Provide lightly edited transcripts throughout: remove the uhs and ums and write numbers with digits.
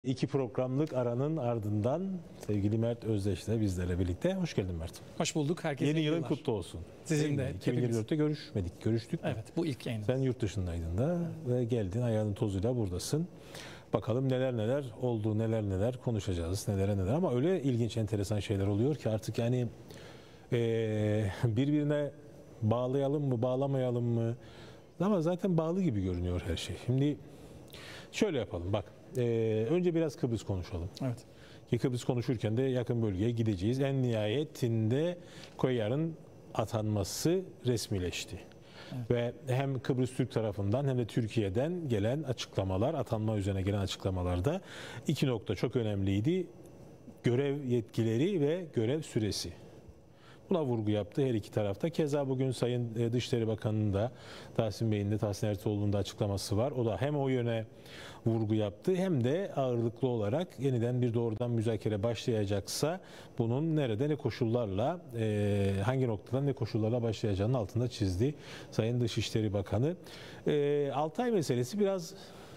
İki programlık aranın ardından sevgili Mert Özdeş de bizlerle birlikte. Hoş geldin Mert. Hoş bulduk. Herkese Yeni iyi yılın yıllar. kutlu olsun. Sizin de. 2024'te görüşmedik. Görüştük mü? Evet, bu ilk yayın. Sen yurt dışındaydın da ve geldin, ayağının tozuyla buradasın. Bakalım neler neler oldu, neler neler konuşacağız, neler ama öyle ilginç, enteresan şeyler oluyor ki artık yani birbirine bağlayalım mı, bağlamayalım mı? Ama zaten bağlı gibi görünüyor her şey. Şimdi şöyle yapalım bak. Önce biraz Kıbrıs konuşalım. Evet. Ki Kıbrıs konuşurken de yakın bölgeye gideceğiz. En nihayetinde Koyar'ın atanması resmileşti. Evet. Ve hem Kıbrıs Türk tarafından hem de Türkiye'den gelen açıklamalar, atanma üzerine gelen açıklamalarda iki nokta çok önemliydi. Görev yetkileri ve görev süresi. Buna vurgu yaptı her iki tarafta. Keza bugün Sayın Dışişleri Bakanı'nın da Tahsin Bey'in de Tahsin Ertuğrul'un da açıklaması var. O da hem o yöne vurgu yaptı hem de ağırlıklı olarak yeniden bir doğrudan müzakere başlayacaksa bunun nerede ne koşullarla hangi noktadan ne koşullarla başlayacağının altında çizdi Sayın Dışişleri Bakanı. Altay meselesi biraz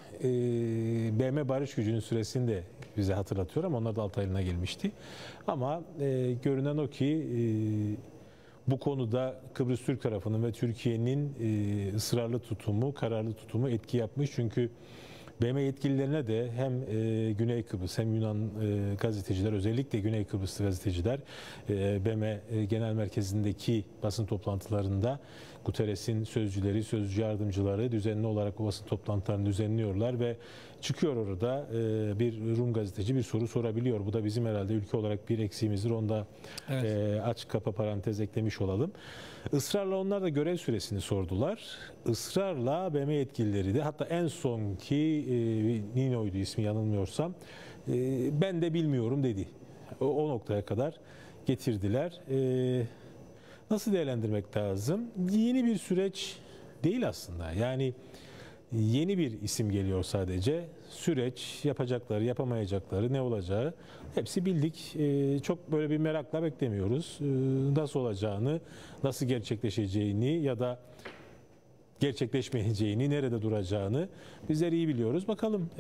BM barış gücünün süresini de bize hatırlatıyor ama onlar da 6 ayına gelmişti. Ama görünen o ki bu konuda Kıbrıs Türk tarafının ve Türkiye'nin ısrarlı tutumu, kararlı tutumu etki yapmış. Çünkü BM yetkililerine de hem Güney Kıbrıs hem Yunan gazeteciler, özellikle Güney Kıbrıslı gazeteciler BM Genel Merkezi'ndeki basın toplantılarında Guterres'in sözcüleri, sözcü yardımcıları düzenli olarak bu basın toplantılarını düzenliyorlar ve çıkıyor orada bir Rum gazeteci bir soru sorabiliyor. Bu da bizim herhalde ülke olarak bir eksiğimizdir. Onu da evet, aç kapa parantez eklemiş olalım. Israrla onlar da görev süresini sordular. Israrla BM yetkilileri de, hatta en sonki Nino'ydu ismi yanılmıyorsam, ben de bilmiyorum dedi. O noktaya kadar getirdiler. Nasıl değerlendirmek lazım? Yeni bir süreç değil aslında. Yani yeni bir isim geliyor sadece. Süreç, yapacakları, yapamayacakları, ne olacağı hepsi bildik. Çok böyle bir merakla beklemiyoruz. Nasıl olacağını, nasıl gerçekleşeceğini ya da gerçekleşmeyeceğini, nerede duracağını bizler iyi biliyoruz. Bakalım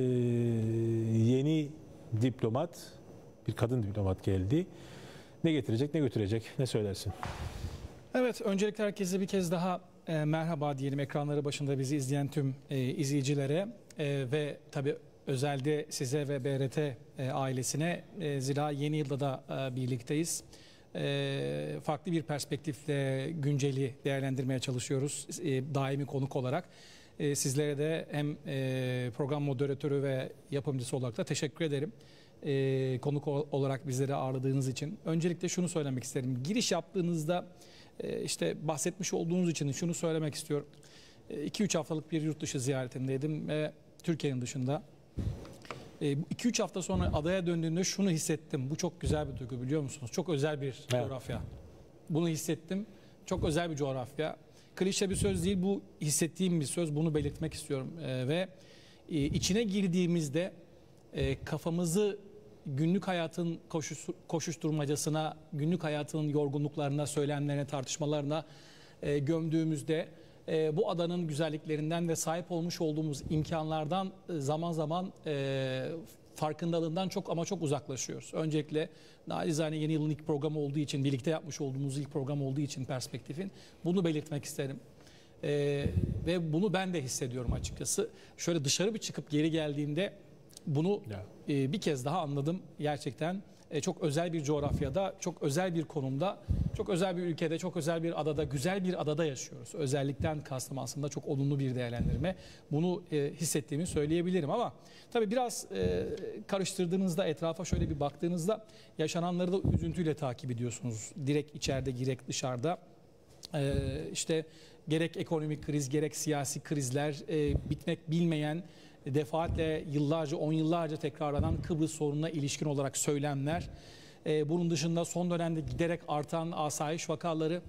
yeni diplomat, bir kadın diplomat geldi. Ne getirecek, ne götürecek, ne söylersin? Evet, öncelikle herkese bir kez daha merhaba diyelim, ekranları başında bizi izleyen tüm izleyicilere ve tabii özelde size ve BRT ailesine. Zira yeni yılda da birlikteyiz. Farklı bir perspektifle günceli değerlendirmeye çalışıyoruz daimi konuk olarak. Sizlere de hem program moderatörü ve yapımcısı olarak da teşekkür ederim. Konuk olarak bizleri ağırladığınız için. Öncelikle şunu söylemek isterim. Giriş yaptığınızda işte bahsetmiş olduğunuz için şunu söylemek istiyorum. 2-3 haftalık bir yurt dışı ziyaretindeydim ve Türkiye'nin dışında. 2-3 hafta sonra adaya döndüğümde şunu hissettim. Bu çok güzel bir duygu, biliyor musunuz? Çok özel bir coğrafya. Bunu hissettim. Çok özel bir coğrafya. Klişe bir söz değil, bu hissettiğim bir söz. Bunu belirtmek istiyorum. Ve içine girdiğimizde kafamızı günlük hayatın koşuşturmacasına, günlük hayatın yorgunluklarına, söylemlerine, tartışmalarına gömdüğümüzde bu adanın güzelliklerinden ve sahip olmuş olduğumuz imkanlardan zaman zaman farkındalığından çok uzaklaşıyoruz. Öncelikle nacizane yeni yılın ilk programı olduğu için, birlikte yapmış olduğumuz ilk program olduğu için perspektifin, bunu belirtmek isterim. Ve bunu ben de hissediyorum açıkçası. Şöyle dışarı bir çıkıp geri geldiğimde bunu bir kez daha anladım. Gerçekten çok özel bir coğrafyada, çok özel bir konumda, çok özel bir ülkede, çok özel bir adada, güzel bir adada yaşıyoruz. Özellikten kastım aslında çok olumlu bir değerlendirme. Bunu hissettiğimi söyleyebilirim ama tabii biraz karıştırdığınızda, etrafa şöyle bir baktığınızda yaşananları da üzüntüyle takip ediyorsunuz. Direkt içeride, gerek dışarıda. İşte gerek ekonomik kriz, gerek siyasi krizler, bitmek bilmeyen, defaatle yıllarca, 10 yıllarca tekrarlanan Kıbrıs sorununa ilişkin olarak söylemler. Bunun dışında son dönemde giderek artan asayiş vakaları,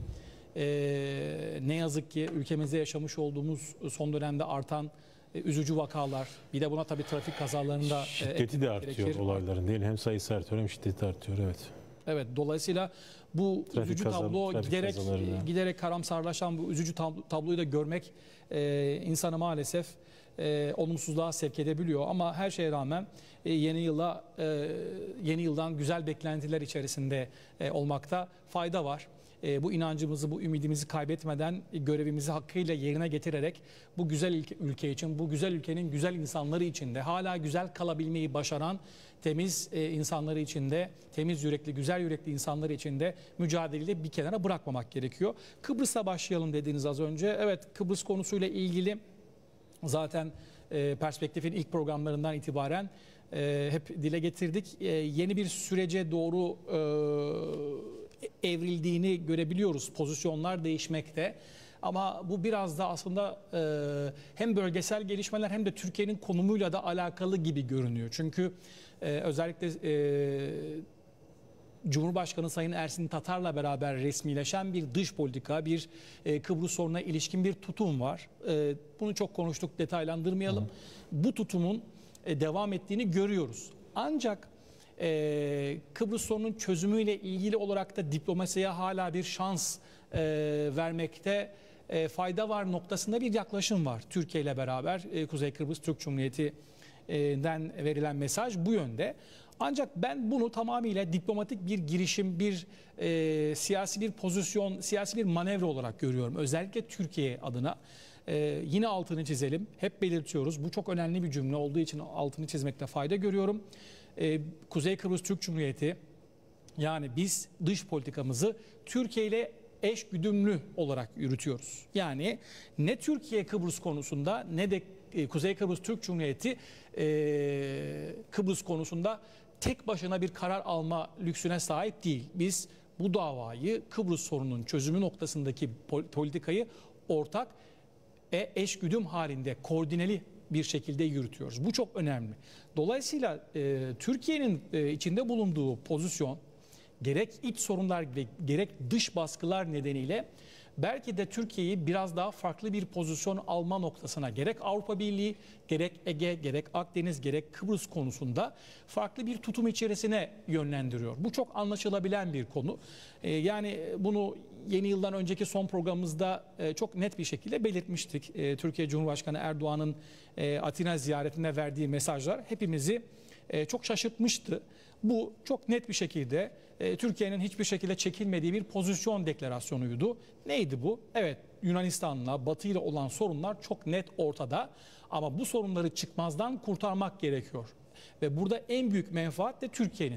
ne yazık ki ülkemizde yaşamış olduğumuz son dönemde artan üzücü vakalar. Bir de buna tabii trafik kazalarında şiddeti de artıyor gerekir. Olayların değil, hem sayısı artıyor hem şiddeti artıyor, evet. Evet, dolayısıyla bu üzücü tablo giderek karamsarlaşan bu üzücü tabloyu da görmek insanı maalesef olumsuzluğa sevk edebiliyor. Ama her şeye rağmen yeni yıldan güzel beklentiler içerisinde olmakta fayda var. Bu inancımızı, bu ümidimizi kaybetmeden görevimizi hakkıyla yerine getirerek bu güzel ülke için, bu güzel ülkenin güzel insanları için de hala güzel kalabilmeyi başaran temiz insanları için de, temiz yürekli, güzel yürekli insanları için de mücadeleyi bir kenara bırakmamak gerekiyor. Kıbrıs'a başlayalım dediniz az önce. Evet, Kıbrıs konusuyla ilgili zaten Perspektif'in ilk programlarından itibaren hep dile getirdik. Yeni bir sürece doğru evrildiğini görebiliyoruz. Pozisyonlar değişmekte. Ama bu biraz da aslında hem bölgesel gelişmeler hem de Türkiye'nin konumuyla da alakalı gibi görünüyor. Çünkü özellikle Cumhurbaşkanı Sayın Ersin Tatar'la beraber resmileşen bir dış politika, bir Kıbrıs sorununa ilişkin bir tutum var. Bunu çok konuştuk, detaylandırmayalım. Bu tutumun devam ettiğini görüyoruz. Ancak Kıbrıs sorunun çözümüyle ilgili olarak da diplomasiye hala bir şans vermekte fayda var noktasında bir yaklaşım var. Türkiye ile beraber Kuzey Kıbrıs Türk Cumhuriyeti'den verilen mesaj bu yönde. Ancak ben bunu tamamıyla diplomatik bir girişim, bir siyasi bir pozisyon, siyasi bir manevra olarak görüyorum. Özellikle Türkiye adına. Yine altını çizelim. Hep belirtiyoruz. Bu çok önemli bir cümle olduğu için altını çizmekte fayda görüyorum. Kuzey Kıbrıs Türk Cumhuriyeti, yani biz dış politikamızı Türkiye ile eş güdümlü olarak yürütüyoruz. Yani ne Türkiye Kıbrıs konusunda ne de Kuzey Kıbrıs Türk Cumhuriyeti Kıbrıs konusunda tek başına bir karar alma lüksüne sahip değil. Biz bu davayı, Kıbrıs sorununun çözümü noktasındaki politikayı ortak eşgüdüm halinde, koordineli bir şekilde yürütüyoruz. Bu çok önemli. Dolayısıyla Türkiye'nin içinde bulunduğu pozisyon, gerek iç sorunlar ve gerek dış baskılar nedeniyle belki de Türkiye'yi biraz daha farklı bir pozisyon alma noktasına, gerek Avrupa Birliği, gerek Ege, gerek Akdeniz, gerek Kıbrıs konusunda farklı bir tutum içerisine yönlendiriyor. Bu çok anlaşılabilen bir konu. Yani bunu yeni yıldan önceki son programımızda çok net bir şekilde belirtmiştik. Türkiye Cumhurbaşkanı Erdoğan'ın Atina ziyaretinde verdiği mesajlar hepimizi çok şaşırtmıştı. Bu çok net bir şekilde Türkiye'nin hiçbir şekilde çekilmediği bir pozisyon deklarasyonuydu. Neydi bu? Evet, Yunanistan'la, Batı ile olan sorunlar çok net ortada. Ama bu sorunları çıkmazdan kurtarmak gerekiyor. Ve burada en büyük menfaat de Türkiye'nin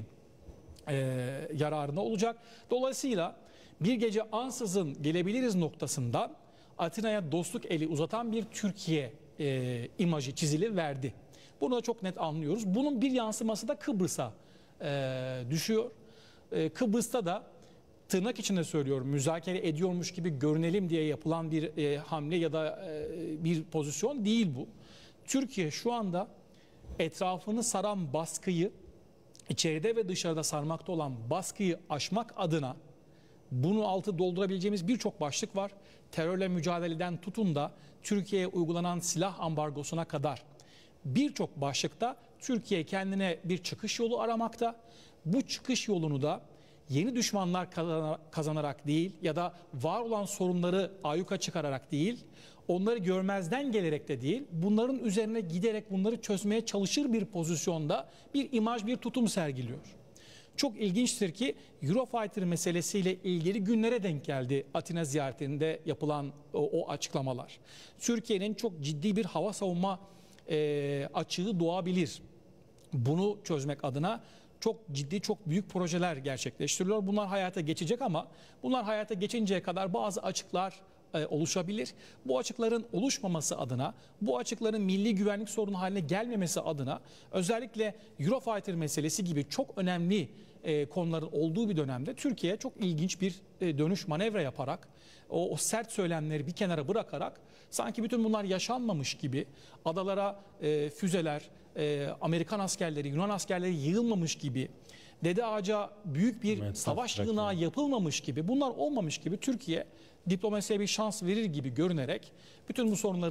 yararına olacak. Dolayısıyla bir gece ansızın gelebiliriz noktasında Atina'ya dostluk eli uzatan bir Türkiye imajı çiziliverdi. Bunu da çok net anlıyoruz. Bunun bir yansıması da Kıbrıs'a düşüyor. Kıbrıs'ta da tırnak içinde söylüyorum, müzakere ediyormuş gibi görünelim diye yapılan bir hamle ya da bir pozisyon değil bu. Türkiye şu anda etrafını saran baskıyı, içeride ve dışarıda sarmakta olan baskıyı aşmak adına bunu altı doldurabileceğimiz birçok başlık var. Terörle mücadeleden tutun da Türkiye'ye uygulanan silah ambargosuna kadar birçok başlıkta Türkiye kendine bir çıkış yolu aramakta. Bu çıkış yolunu da yeni düşmanlar kazanarak değil ya da var olan sorunları ayyuka çıkararak değil, onları görmezden gelerek de değil, bunların üzerine giderek bunları çözmeye çalışır bir pozisyonda bir imaj, bir tutum sergiliyor. Çok ilginçtir ki Eurofighter meselesiyle ilgili günlere denk geldi Atina ziyaretinde yapılan o açıklamalar. Türkiye'nin çok ciddi bir hava savunma açığı doğabilir. Bunu çözmek adına çok ciddi, çok büyük projeler gerçekleştiriliyor. Bunlar hayata geçecek ama bunlar hayata geçinceye kadar bazı açıklar oluşabilir. Bu açıkların oluşmaması adına, bu açıkların milli güvenlik sorunu haline gelmemesi adına özellikle Eurofighter meselesi gibi çok önemli konuların olduğu bir dönemde Türkiye çok ilginç bir dönüş manevra yaparak o sert söylemleri bir kenara bırakarak sanki bütün bunlar yaşanmamış gibi adalara füzeler, Amerikan askerleri, Yunan askerleri yığılmamış gibi, Dede Ağaca büyük bir savaş yığınağı yapılmamış gibi, bunlar olmamış gibi Türkiye diplomasiye bir şans verir gibi görünerek bütün bu sorunları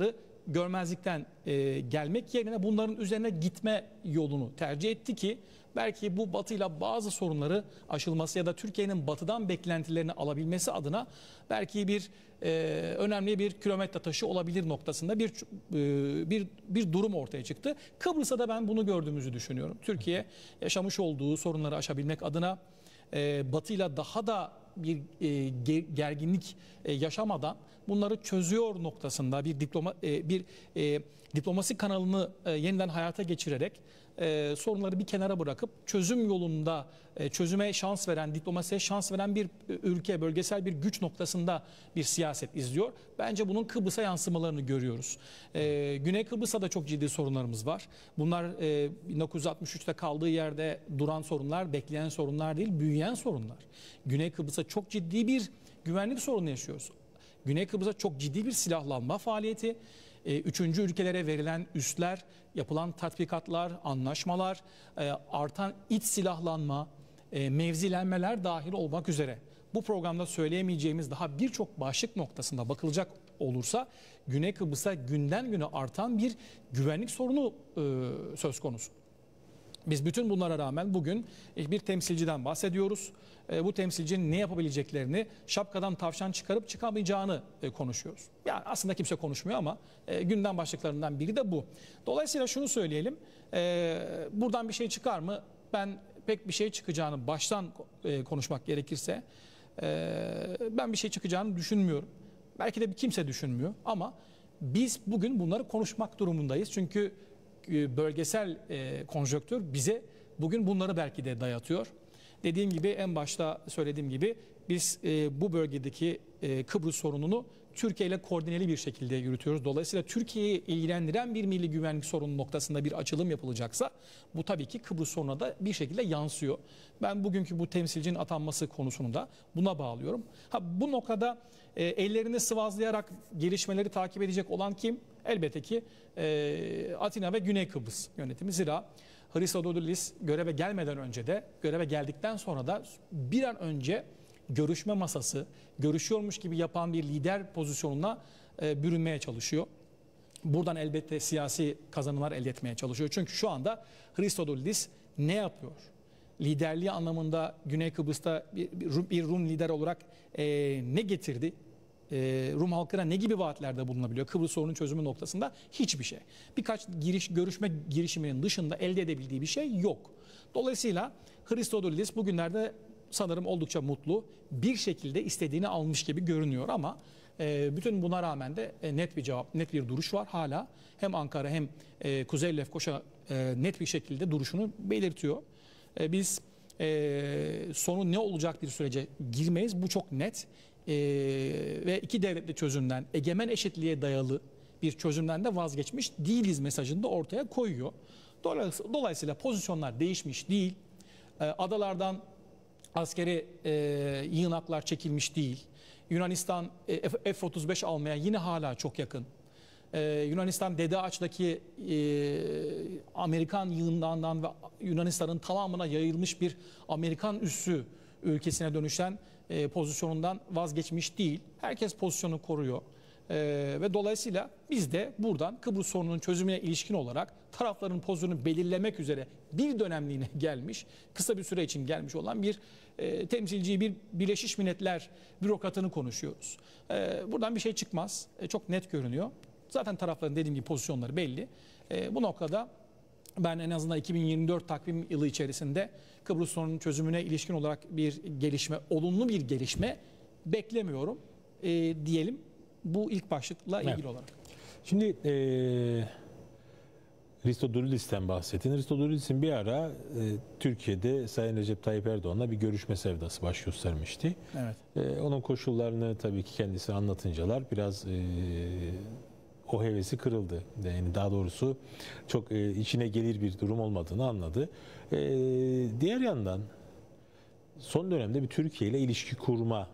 görmezlikten gelmek yerine bunların üzerine gitme yolunu tercih etti ki belki bu Batı'yla bazı sorunları aşılması ya da Türkiye'nin Batı'dan beklentilerini alabilmesi adına belki önemli bir kilometre taşı olabilir noktasında bir durum ortaya çıktı. Kıbrıs'ta da ben bunu gördüğümüzü düşünüyorum. Türkiye yaşamış olduğu sorunları aşabilmek adına Batı'yla daha da bir gerginlik yaşamadan bunları çözüyor noktasında bir diplomasi kanalını yeniden hayata geçirerek sorunları bir kenara bırakıp çözüm yolunda çözüme şans veren, diplomasiye şans veren bir ülke, bölgesel bir güç noktasında bir siyaset izliyor. Bence bunun Kıbrıs'a yansımalarını görüyoruz. Güney Kıbrıs'ta da çok ciddi sorunlarımız var. Bunlar 1963'te kaldığı yerde duran sorunlar, bekleyen sorunlar değil, büyüyen sorunlar. Güney Kıbrıs'a çok ciddi bir güvenlik sorunu yaşıyoruz. Güney Kıbrıs'a çok ciddi bir silahlanma faaliyeti, üçüncü ülkelere verilen üsler, yapılan tatbikatlar, anlaşmalar, artan iç silahlanma, mevzilenmeler dahil olmak üzere bu programda söyleyemeyeceğimiz daha birçok başlık noktasında bakılacak olursa Güney Kıbrıs'a günden güne artan bir güvenlik sorunu söz konusu. Biz bütün bunlara rağmen bugün bir temsilciden bahsediyoruz. Bu temsilcinin ne yapabileceklerini, şapkadan tavşan çıkarıp çıkamayacağını konuşuyoruz. Yani aslında kimse konuşmuyor ama gündem başlıklarından biri de bu. Dolayısıyla şunu söyleyelim, buradan bir şey çıkar mı? Ben pek bir şey çıkacağını baştan konuşmak gerekirse ben bir şey çıkacağını düşünmüyorum. Belki de kimse düşünmüyor ama biz bugün bunları konuşmak durumundayız. Çünkü bölgesel konjonktür bize bugün bunları belki de dayatıyor. Dediğim gibi en başta söylediğim gibi biz bu bölgedeki Kıbrıs sorununu Türkiye ile koordineli bir şekilde yürütüyoruz. Dolayısıyla Türkiye'yi ilgilendiren bir milli güvenlik sorunu noktasında bir açılım yapılacaksa bu tabii ki Kıbrıs sorununa da bir şekilde yansıyor. Ben bugünkü bu temsilcinin atanması konusunu da buna bağlıyorum. Bu noktada ellerini sıvazlayarak gelişmeleri takip edecek olan kim? Elbette ki Atina ve Güney Kıbrıs yönetimi. Zira Hristodoulidis göreve gelmeden önce de göreve geldikten sonra da bir an önce görüşme masası, görüşüyormuş gibi yapan bir lider pozisyonuna bürünmeye çalışıyor. Buradan elbette siyasi kazanımlar elde etmeye çalışıyor. Çünkü şu anda Hristodoulidis ne yapıyor? Liderliği anlamında Güney Kıbrıs'ta bir Rum lider olarak ne getirdi? Rum halkına ne gibi vaatlerde bulunabiliyor? Kıbrıs sorunun çözümü noktasında hiçbir şey. Birkaç görüşme girişiminin dışında elde edebildiği bir şey yok. Dolayısıyla Hristodoulidis bugünlerde sanırım oldukça mutlu, bir şekilde istediğini almış gibi görünüyor ama bütün buna rağmen de net bir cevap, net bir duruş var hala. Hem Ankara hem Kuzey Lefkoşa net bir şekilde duruşunu belirtiyor. Biz sonu ne olacak bir sürece girmeyiz, bu çok net. Ve iki devletli çözümden, egemen eşitliğe dayalı bir çözümden de vazgeçmiş değiliz mesajını da ortaya koyuyor. Dolayısıyla pozisyonlar değişmiş değil. Adalardan askeri yığınaklar çekilmiş değil. Yunanistan F-35 almaya yine hala çok yakın. Yunanistan Dede Ağaç'taki Amerikan yığınağından ve Yunanistan'ın tamamına yayılmış bir Amerikan üssü ülkesine dönüşen pozisyonundan vazgeçmiş değil. Herkes pozisyonu koruyor. Ve dolayısıyla biz de buradan Kıbrıs sorununun çözümüne ilişkin olarak tarafların pozisyonunu belirlemek üzere bir dönemliğine gelmiş, kısa bir süre için gelmiş olan bir temsilciyi, bir Birleşmiş Milletler bürokratını konuşuyoruz. Buradan bir şey çıkmaz. Çok net görünüyor. Zaten tarafların dediğim gibi pozisyonları belli. Bu noktada ben en azından 2024 takvim yılı içerisinde Kıbrıs sorununun çözümüne ilişkin olarak bir gelişme, olumlu bir gelişme beklemiyorum diyelim bu ilk başlıkla ilgili olarak. Şimdi Hristodoulidis'ten bahsettin. Hristodoulidis'in bir ara Türkiye'de Sayın Recep Tayyip Erdoğan'la bir görüşme sevdası baş göstermişti. Evet. Onun koşullarını tabii ki kendisi anlatıncalar biraz o hevesi kırıldı. Yani daha doğrusu çok içine gelir bir durum olmadığını anladı. Diğer yandan son dönemde bir Türkiye ile ilişki kurma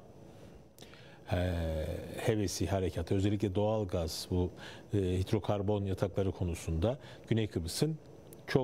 hevesi, harekatı, özellikle doğalgaz, bu hidrokarbon yatakları konusunda Güney Kıbrıs'ın çok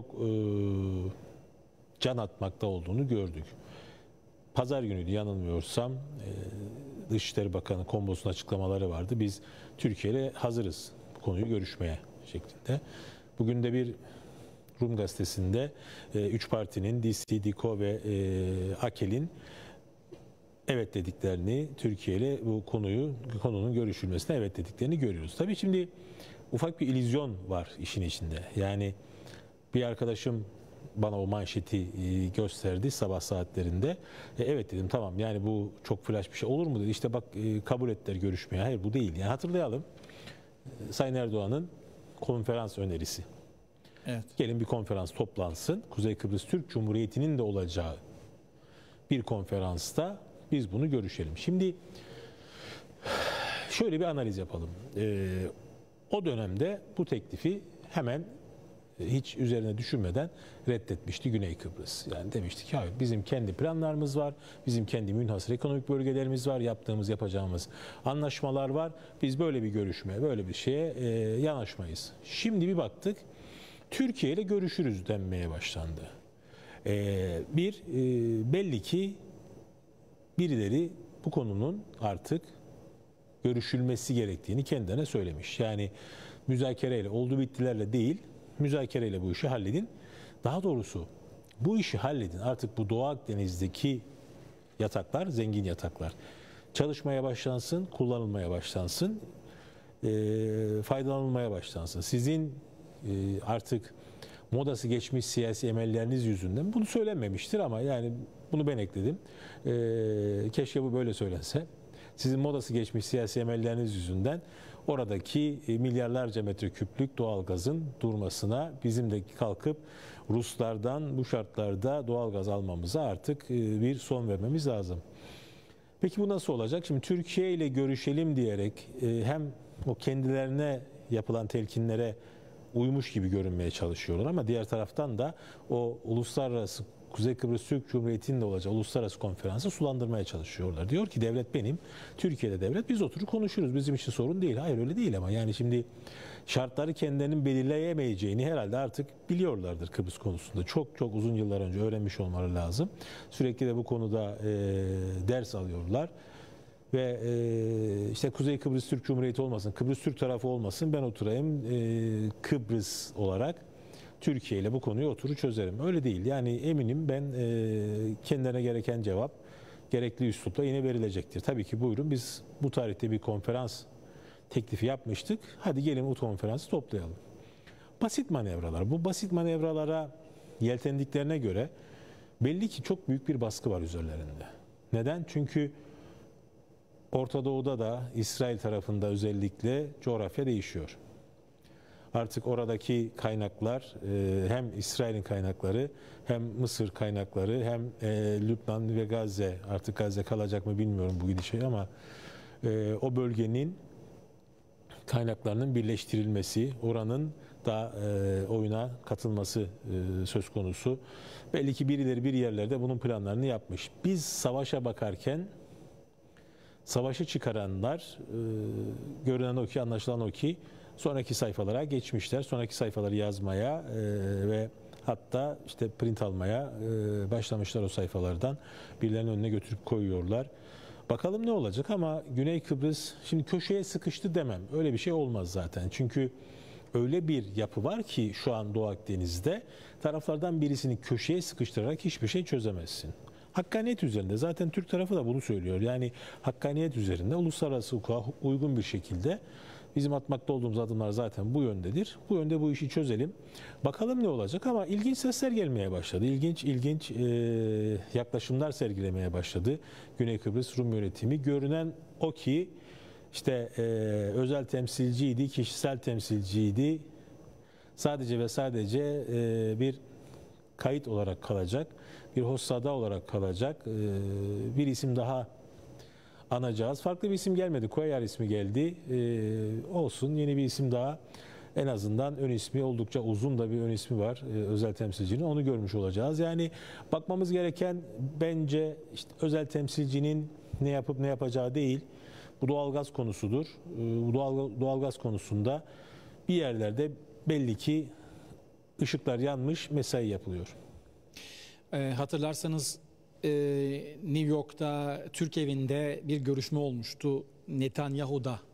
can atmakta olduğunu gördük. Pazar günüydü yanılmıyorsam, Dışişleri Bakanı Kombos'un açıklamaları vardı. Biz Türkiye ile hazırız bu konuyu görüşmeye şeklinde. Bugün de bir Rum gazetesinde üç partinin DC, DİKO ve AKEL'in evet dediklerini, Türkiye ile bu konunun görüşülmesine evet dediklerini görüyoruz. Tabii şimdi ufak bir illüzyon var işin içinde. Yani bir arkadaşım bana o manşeti gösterdi sabah saatlerinde. Evet dedim, tamam, yani bu çok flash bir şey olur mu dedi. İşte bak, kabul ettiler görüşmeye. Hayır, bu değil. Yani hatırlayalım. Sayın Erdoğan'ın konferans önerisi. Evet. Gelin bir konferans toplansın. Kuzey Kıbrıs Türk Cumhuriyeti'nin de olacağı bir konferansta biz bunu görüşelim. Şimdi şöyle bir analiz yapalım. O dönemde bu teklifi hemen hiç üzerine düşünmeden reddetmişti Güney Kıbrıs. Yani demişti ki hayır, bizim kendi planlarımız var, bizim kendi münhasır ekonomik bölgelerimiz var, yapacağımız anlaşmalar var. Biz böyle bir görüşmeye, böyle bir şeye yanaşmayız. Şimdi bir baktık, Türkiye ile görüşürüz denmeye başlandı. Belli ki birileri bu konunun artık görüşülmesi gerektiğini kendine söylemiş. Yani müzakereyle, oldu bittilerle değil, müzakereyle bu işi halledin. Daha doğrusu bu işi halledin. Artık bu Doğu Akdeniz'deki yataklar, zengin yataklar çalışmaya başlansın, kullanılmaya başlansın, faydalanılmaya başlansın. Sizin artık modası geçmiş siyasi emelleriniz yüzünden bunu söylenmemiştir ama yani bunu ben ekledim. Keşke bu böyle söylense. Sizin modası geçmiş siyasi emelleriniz yüzünden oradaki milyarlarca metreküplük doğalgazın durmasına, bizim de kalkıp Ruslardan bu şartlarda doğalgaz almamıza artık bir son vermemiz lazım. Peki bu nasıl olacak? Şimdi Türkiye ile görüşelim diyerek hem o kendilerine yapılan telkinlere uymuş gibi görünmeye çalışıyorlar ama diğer taraftan da o uluslararası Kuzey Kıbrıs Türk Cumhuriyeti'nin de olacağı uluslararası konferansı sulandırmaya çalışıyorlar. Diyor ki devlet benim, Türkiye'de devlet, biz oturup konuşuruz, bizim için sorun değil. Hayır, öyle değil ama yani şimdi şartları kendilerinin belirleyemeyeceğini herhalde artık biliyorlardır Kıbrıs konusunda. Çok çok uzun yıllar önce öğrenmiş olmaları lazım. Sürekli de bu konuda ders alıyorlar. Ve işte Kuzey Kıbrıs Türk Cumhuriyeti olmasın, Kıbrıs Türk tarafı olmasın, ben oturayım Kıbrıs olarak Türkiye ile bu konuyu oturur çözerim. Öyle değil. Yani eminim ben kendilerine gereken cevap gerekli üslupla yine verilecektir. Tabii ki buyurun, biz bu tarihte bir konferans teklifi yapmıştık. Hadi gelin bu konferansı toplayalım. Basit manevralar. Bu basit manevralara yeltendiklerine göre belli ki çok büyük bir baskı var üzerlerinde. Neden? Çünkü Orta Doğu'da da İsrail tarafında özellikle coğrafya değişiyor. Artık oradaki kaynaklar hem İsrail'in kaynakları hem Mısır kaynakları hem Lübnan ve Gazze, artık Gazze kalacak mı bilmiyorum bu gidişe ama o bölgenin kaynaklarının birleştirilmesi, oranın da oyuna katılması söz konusu. Belli ki birileri bir yerlerde bunun planlarını yapmış. Biz savaşa bakarken savaşı çıkaranlar görünen o ki, anlaşılan o ki sonraki sayfalara geçmişler. Sonraki sayfaları yazmaya ve hatta işte print almaya başlamışlar o sayfalardan. Birilerinin önüne götürüp koyuyorlar. Bakalım ne olacak ama Güney Kıbrıs şimdi köşeye sıkıştı demem. Öyle bir şey olmaz zaten. Çünkü öyle bir yapı var ki şu an Doğu Akdeniz'de taraflardan birisini köşeye sıkıştırarak hiçbir şey çözemezsin. Hakkaniyet üzerinde, zaten Türk tarafı da bunu söylüyor. Yani hakkaniyet üzerinde uluslararası hukuka uygun bir şekilde bizim atmakta olduğumuz adımlar zaten bu yöndedir. Bu yönde bu işi çözelim. Bakalım ne olacak ama ilginç sesler gelmeye başladı. İlginç yaklaşımlar sergilemeye başladı Güney Kıbrıs Rum yönetimi. Görünen o ki işte özel temsilciydi, kişisel temsilciydi. Sadece ve sadece bir kayıt olarak kalacak, bir hossada olarak kalacak, bir isim daha anacağız. Farklı bir isim gelmedi, Cuellar ismi geldi. Olsun, yeni bir isim daha, en azından ön ismi, oldukça uzun da bir ön ismi var özel temsilcinin, onu görmüş olacağız. Yani bakmamız gereken bence işte özel temsilcinin ne yapıp ne yapacağı değil, bu doğalgaz konusudur. Bu doğalgaz konusunda bir yerlerde belli ki ışıklar yanmış, mesai yapılıyor. Hatırlarsanız New York'ta Türk evinde bir görüşme olmuştu. Netanyahu da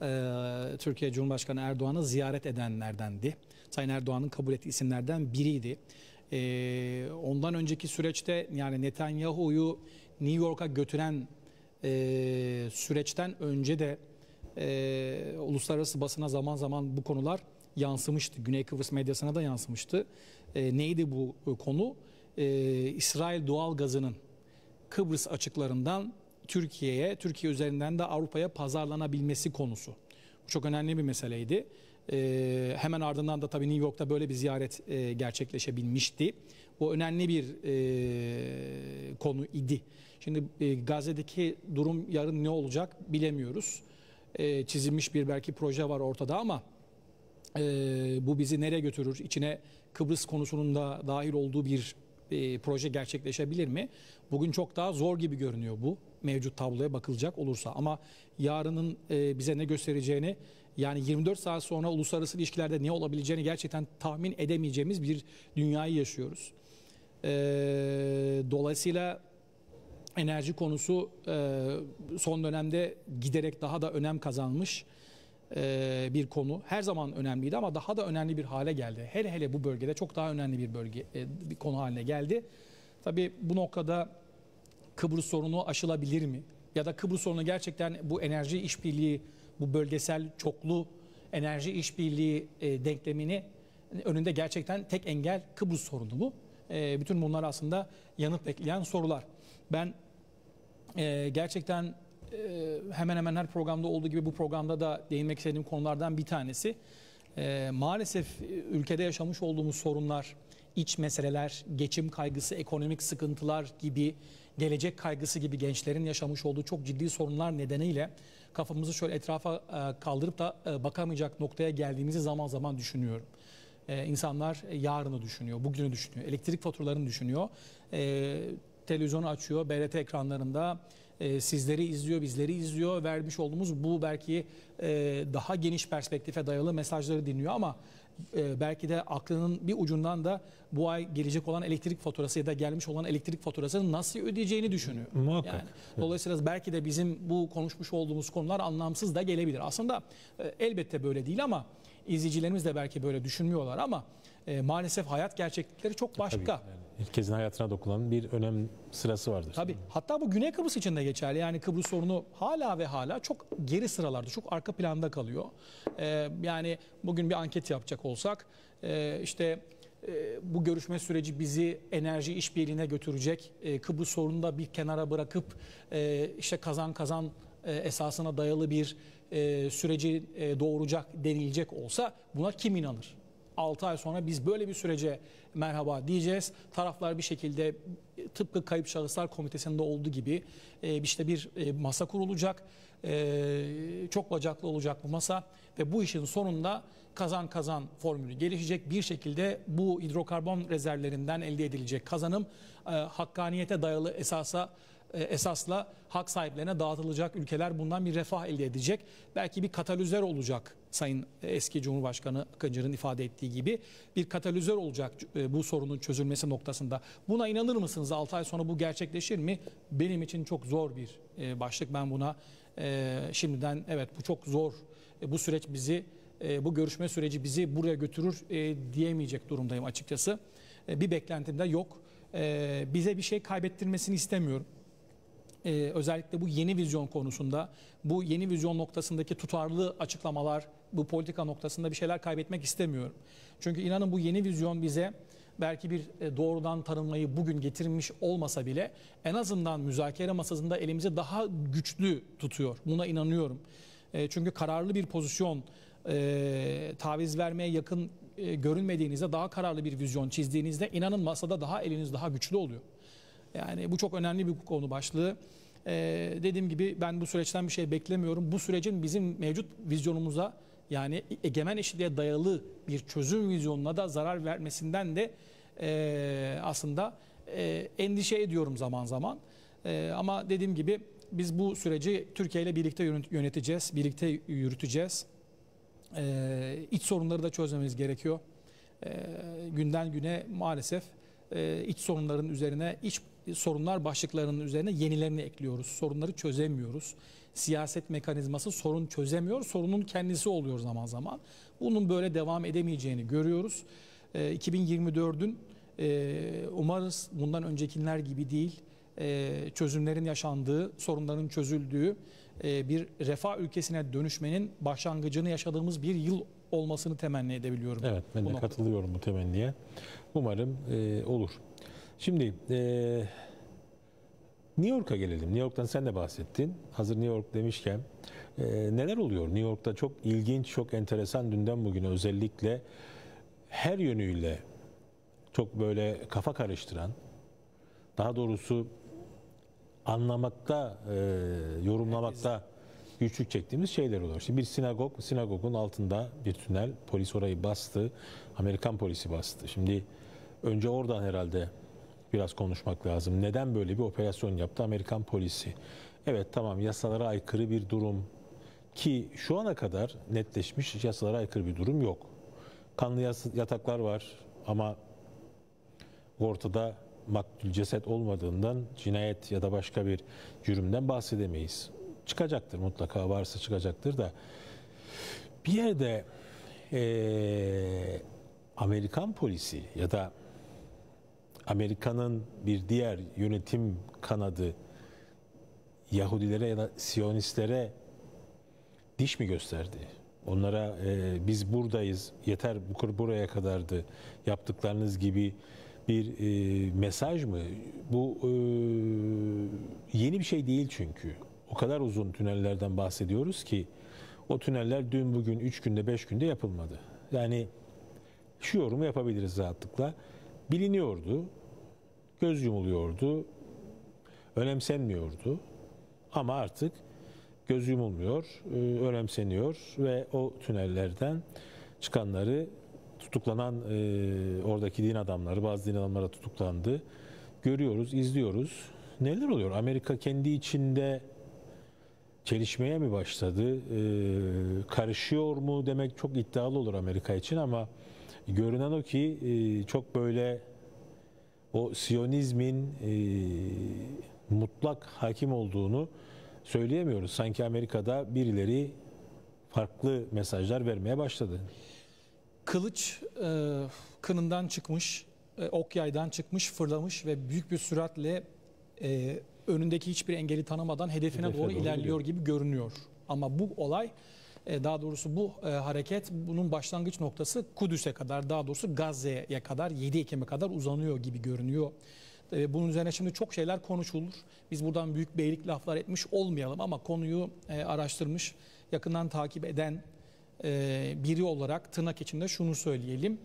Türkiye Cumhurbaşkanı Erdoğan'ı ziyaret edenlerdendi. Sayın Erdoğan'ın kabul ettiği isimlerden biriydi. Ondan önceki süreçte yani Netanyahu'yu New York'a götüren süreçten önce de uluslararası basına zaman zaman bu konular yansımıştı. Güney Kıbrıs medyasına da yansımıştı. Neydi bu konu? İsrail doğal gazının Kıbrıs açıklarından Türkiye'ye, Türkiye üzerinden de Avrupa'ya pazarlanabilmesi konusu. Bu çok önemli bir meseleydi. Hemen ardından da tabii New York'ta böyle bir ziyaret gerçekleşebilmişti. Bu önemli bir konu idi. Şimdi Gazze'deki durum yarın ne olacak bilemiyoruz. Çizilmiş bir belki proje var ortada ama bu bizi nereye götürür? İçine Kıbrıs konusunun da dahil olduğu bir proje gerçekleşebilir mi? Bugün çok daha zor gibi görünüyor bu mevcut tabloya bakılacak olursa. Ama yarının bize ne göstereceğini, yani 24 saat sonra uluslararası ilişkilerde ne olabileceğini gerçekten tahmin edemeyeceğimiz bir dünyayı yaşıyoruz. Dolayısıyla enerji konusu son dönemde giderek daha da önem kazanmış bir konu. Her zaman önemliydi ama daha da önemli bir hale geldi. Hele hele bu bölgede çok daha önemli bir konu haline geldi. Tabii bu noktada Kıbrıs sorunu aşılabilir mi? Ya da Kıbrıs sorunu gerçekten bu enerji işbirliği, bu bölgesel çoklu enerji işbirliği denklemini önünde gerçekten tek engel Kıbrıs sorunu mu? Bütün bunlar aslında yanıt bekleyen sorular. Ben gerçekten hemen hemen her programda olduğu gibi bu programda da değinmek istediğim konulardan bir tanesi. Maalesef ülkede yaşamış olduğumuz sorunlar, iç meseleler, geçim kaygısı, ekonomik sıkıntılar gibi, gelecek kaygısı gibi gençlerin yaşamış olduğu çok ciddi sorunlar nedeniyle kafamızı şöyle etrafa kaldırıp da bakamayacak noktaya geldiğimizi zaman zaman düşünüyorum. İnsanlar yarını düşünüyor, bugünü düşünüyor, elektrik faturalarını düşünüyor. Televizyonu açıyor, BRT ekranlarında sizleri izliyor, bizleri izliyor. Vermiş olduğumuz bu belki daha geniş perspektife dayalı mesajları dinliyor ama belki de aklının bir ucundan da bu ay gelecek olan elektrik faturası ya da gelmiş olan elektrik faturasını nasıl ödeyeceğini düşünüyor. Muhakkak. Yani, dolayısıyla belki de bizim bu konuşmuş olduğumuz konular anlamsız da gelebilir. Aslında elbette böyle değil ama izleyicilerimiz de belki böyle düşünmüyorlar ama maalesef hayat gerçeklikleri çok başka. Tabii, yani herkesin hayatına dokunan bir önem sırası vardır. Tabii. Hatta bu Güney Kıbrıs için de geçerli. Yani Kıbrıs sorunu hala ve hala çok geri sıralarda, çok arka planda kalıyor. Yani bugün bir anket yapacak olsak bu görüşme süreci bizi enerji işbirliğine götürecek. Kıbrıs sorununu da bir kenara bırakıp işte kazan kazan esasına dayalı bir süreci doğuracak denilecek olsa buna kim inanır? 6 ay sonra biz böyle bir sürece merhaba diyeceğiz. Taraflar bir şekilde tıpkı Kayıp Şahıslar Komitesi'nde olduğu gibi işte bir masa kurulacak. Çok bacaklı olacak bu masa ve bu işin sonunda kazan kazan formülü gelişecek. Bir şekilde bu hidrokarbon rezervlerinden elde edilecek kazanım hakkaniyete dayalı esasla hak sahiplerine dağıtılacak, ülkeler bundan bir refah elde edecek. Belki bir katalizör olacak, Sayın eski Cumhurbaşkanı Akıncı'nın ifade ettiği gibi bir katalizör olacak bu sorunun çözülmesi noktasında. Buna inanır mısınız? 6 ay sonra bu gerçekleşir mi? Benim için çok zor bir başlık. Ben buna şimdiden evet bu çok zor. Bu süreç bizi, bu görüşme süreci bizi buraya götürür diyemeyecek durumdayım açıkçası. Bir beklentim de yok. Bize bir şey kaybettirmesini istemiyorum. Özellikle bu yeni vizyon konusunda, bu yeni vizyon noktasındaki tutarlı açıklamalar, bu politika noktasında bir şeyler kaybetmek istemiyorum. Çünkü inanın bu yeni vizyon bize belki bir doğrudan tanımlayı bugün getirmiş olmasa bile en azından müzakere masasında elimizi daha güçlü tutuyor. Buna inanıyorum. Çünkü kararlı bir pozisyon, taviz vermeye yakın görünmediğinizde, daha kararlı bir vizyon çizdiğinizde inanın masada daha eliniz daha güçlü oluyor. Yani bu çok önemli bir konu başlığı. Dediğim gibi ben bu süreçten bir şey beklemiyorum. Bu sürecin bizim mevcut vizyonumuza yani egemen eşitliğe dayalı bir çözüm vizyonuna da zarar vermesinden de aslında endişe ediyorum zaman zaman. Ama dediğim gibi biz bu süreci Türkiye ile birlikte yöneteceğiz, birlikte yürüteceğiz. İç sorunları da çözmemiz gerekiyor. Günden güne maalesef iç sorunların üzerine, iç sorunlar başlıklarının üzerine yenilerini ekliyoruz. Sorunları çözemiyoruz. siyaset mekanizması sorun çözemiyor. Sorunun kendisi oluyor zaman zaman. Bunun böyle devam edemeyeceğini görüyoruz. 2024'ün umarız bundan öncekiler gibi değil, çözümlerin yaşandığı, sorunların çözüldüğü bir refah ülkesine dönüşmenin başlangıcını yaşadığımız bir yıl olmasını temenni edebiliyorum. Evet, ben de katılıyorum bu temenniye. Umarım olur. Şimdi New York'a gelelim. New York'tan sen de bahsettin. Hazır New York demişken neler oluyor? New York'ta çok ilginç, çok enteresan dünden bugüne özellikle her yönüyle çok böyle kafa karıştıran, daha doğrusu anlamakta, yorumlamakta güçlük çektiğimiz şeyler oluyor. İşte bir sinagogun altında bir tünel, polis orayı bastı, Amerikan polisi bastı. Şimdi önce oradan herhalde biraz konuşmak lazım. Neden böyle bir operasyon yaptı Amerikan polisi? Evet, tamam, yasalara aykırı bir durum ki şu ana kadar netleşmiş yasalara aykırı bir durum yok. Kanlı yataklar var ama ortada maktul ceset olmadığından cinayet ya da başka bir cürümden bahsedemeyiz. Çıkacaktır, mutlaka varsa çıkacaktır da bir yerde Amerikan polisi ya da Amerika'nın bir diğer yönetim kanadı Yahudilere ya da Siyonistlere diş mi gösterdi? Onlara biz buradayız, yeter buraya kadardı, yaptıklarınız gibi bir mesaj mı? Bu yeni bir şey değil çünkü. O kadar uzun tünellerden bahsediyoruz ki o tüneller dün, bugün, 3 günde, 5 günde yapılmadı. Yani şu yorumu yapabiliriz rahatlıkla. Biliniyordu, göz yumuluyordu, önemsenmiyordu ama artık göz yumulmuyor, önemseniyor ve o tünellerden çıkanları, tutuklanan oradaki din adamları, bazı din adamları tutuklandı. Görüyoruz, izliyoruz. Neler oluyor? Amerika kendi içinde çelişmeye mi başladı? Karışıyor mu demek çok iddialı olur Amerika için ama görünen o ki çok böyle o Siyonizmin mutlak hakim olduğunu söyleyemiyoruz. Sanki Amerika'da birileri farklı mesajlar vermeye başladı. Kılıç kınından çıkmış, ok yaydan çıkmış, fırlamış ve büyük bir süratle önündeki hiçbir engeli tanımadan hedefine doğru ilerliyor gibi görünüyor. Ama bu olay, daha doğrusu bu hareket, bunun başlangıç noktası Kudüs'e kadar, daha doğrusu Gazze'ye kadar, 7 Ekim'e kadar uzanıyor gibi görünüyor. Bunun üzerine şimdi çok şeyler konuşulur. Biz buradan büyük beylik laflar etmiş olmayalım ama konuyu araştırmış, yakından takip eden biri olarak tırnak içinde şunu söyleyelim.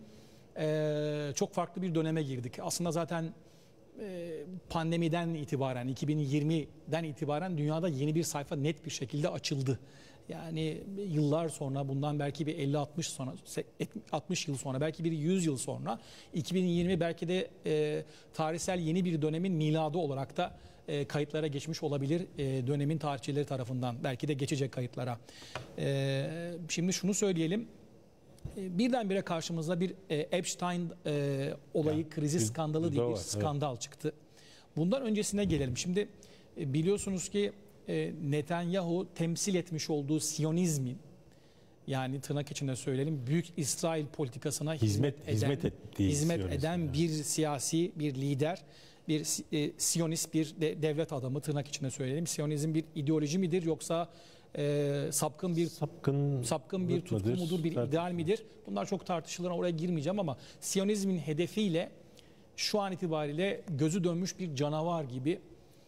Çok farklı bir döneme girdik. Aslında zaten pandemiden itibaren, 2020'den itibaren dünyada yeni bir sayfa net bir şekilde açıldı. Yani yıllar sonra, bundan belki bir 50-60 yıl sonra, belki bir 100 yıl sonra 2020 belki de tarihsel yeni bir dönemin miladı olarak da kayıtlara geçmiş olabilir dönemin tarihçileri tarafından. Belki de geçecek kayıtlara. Şimdi şunu söyleyelim. Birdenbire karşımıza bir Epstein olayı, krizi skandalı diye bir skandal çıktı. Bundan öncesine gelelim. Şimdi biliyorsunuz ki Netanyahu temsil etmiş olduğu Siyonizmin, yani tırnak içinde söyleyelim, Büyük İsrail politikasına hizmet eden bir siyasi, bir lider, bir Siyonist bir devlet adamı, tırnak içinde söyleyelim. Siyonizm bir ideoloji midir yoksa sapkın bir tutku mudur, bir ideal midir? Bunlar çok tartışılır, oraya girmeyeceğim ama Siyonizmin hedefiyle şu an itibariyle gözü dönmüş bir canavar gibi.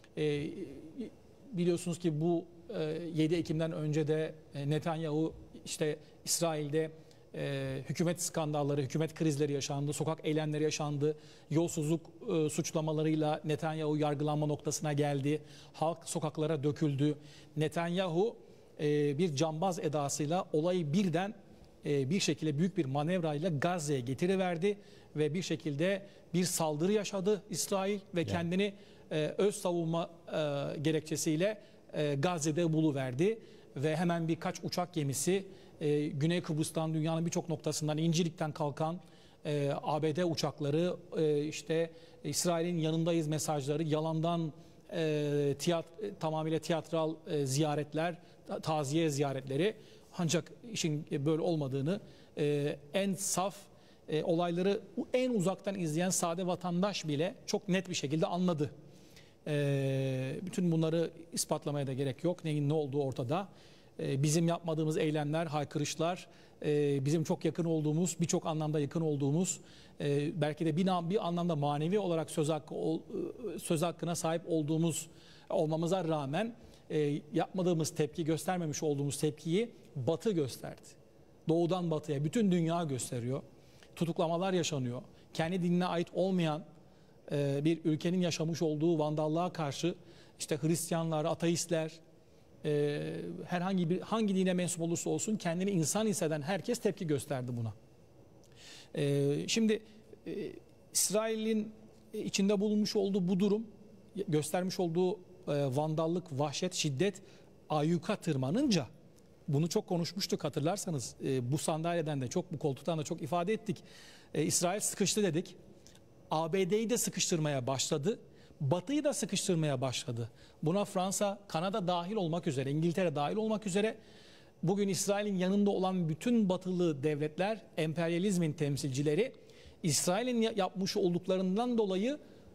Biliyorsunuz ki bu 7 Ekim'den önce de Netanyahu işte İsrail'de hükümet skandalları, hükümet krizleri yaşandı, sokak eylemleri yaşandı, yolsuzluk suçlamalarıyla Netanyahu yargılanma noktasına geldi, halk sokaklara döküldü. Netanyahu bir cambaz edasıyla olayı birden bir şekilde büyük bir manevrayla Gazze'ye getiriverdi ve bir şekilde bir saldırı yaşadı İsrail ve kendini öz savunma gerekçesiyle Gazze'de buluverdi ve hemen birkaç uçak gemisi Güney Kıbrıs'tan, dünyanın birçok noktasından, İncirlik'ten kalkan ABD uçakları, işte İsrail'in yanındayız mesajları, yalandan tamamıyla tiyatral ziyaretler, taziye ziyaretleri. Ancak işin böyle olmadığını en saf olayları en uzaktan izleyen sade vatandaş bile çok net bir şekilde anladı. Bütün bunları ispatlamaya da gerek yok. Neyin ne olduğu ortada. Bizim yapmadığımız eylemler, haykırışlar, bizim çok yakın olduğumuz, birçok anlamda yakın olduğumuz, belki de bir anlamda manevi olarak söz hakkına sahip olmamıza rağmen yapmadığımız tepki, göstermemiş olduğumuz tepkiyi Batı gösterdi. Doğudan batıya, bütün dünya gösteriyor. Tutuklamalar yaşanıyor. Kendi dinine ait olmayan bir ülkenin yaşamış olduğu vandallığa karşı işte Hristiyanlar, ateistler, hangi dine mensup olursa olsun kendini insan hisseden herkes tepki gösterdi buna. Şimdi İsrail'in içinde bulunmuş olduğu bu durum, göstermiş olduğu vandallık, vahşet, şiddet ayyuka tırmanınca, bunu çok konuşmuştuk hatırlarsanız, bu sandalyeden de çok, bu koltuktan da çok ifade ettik. İsrail sıkıştı dedik. ABD'yi de sıkıştırmaya başladı. Batı'yı da sıkıştırmaya başladı. Buna Fransa, Kanada dahil olmak üzere, İngiltere dahil olmak üzere bugün İsrail'in yanında olan bütün batılı devletler, emperyalizmin temsilcileri İsrail'in yapmış olduklarından dolayı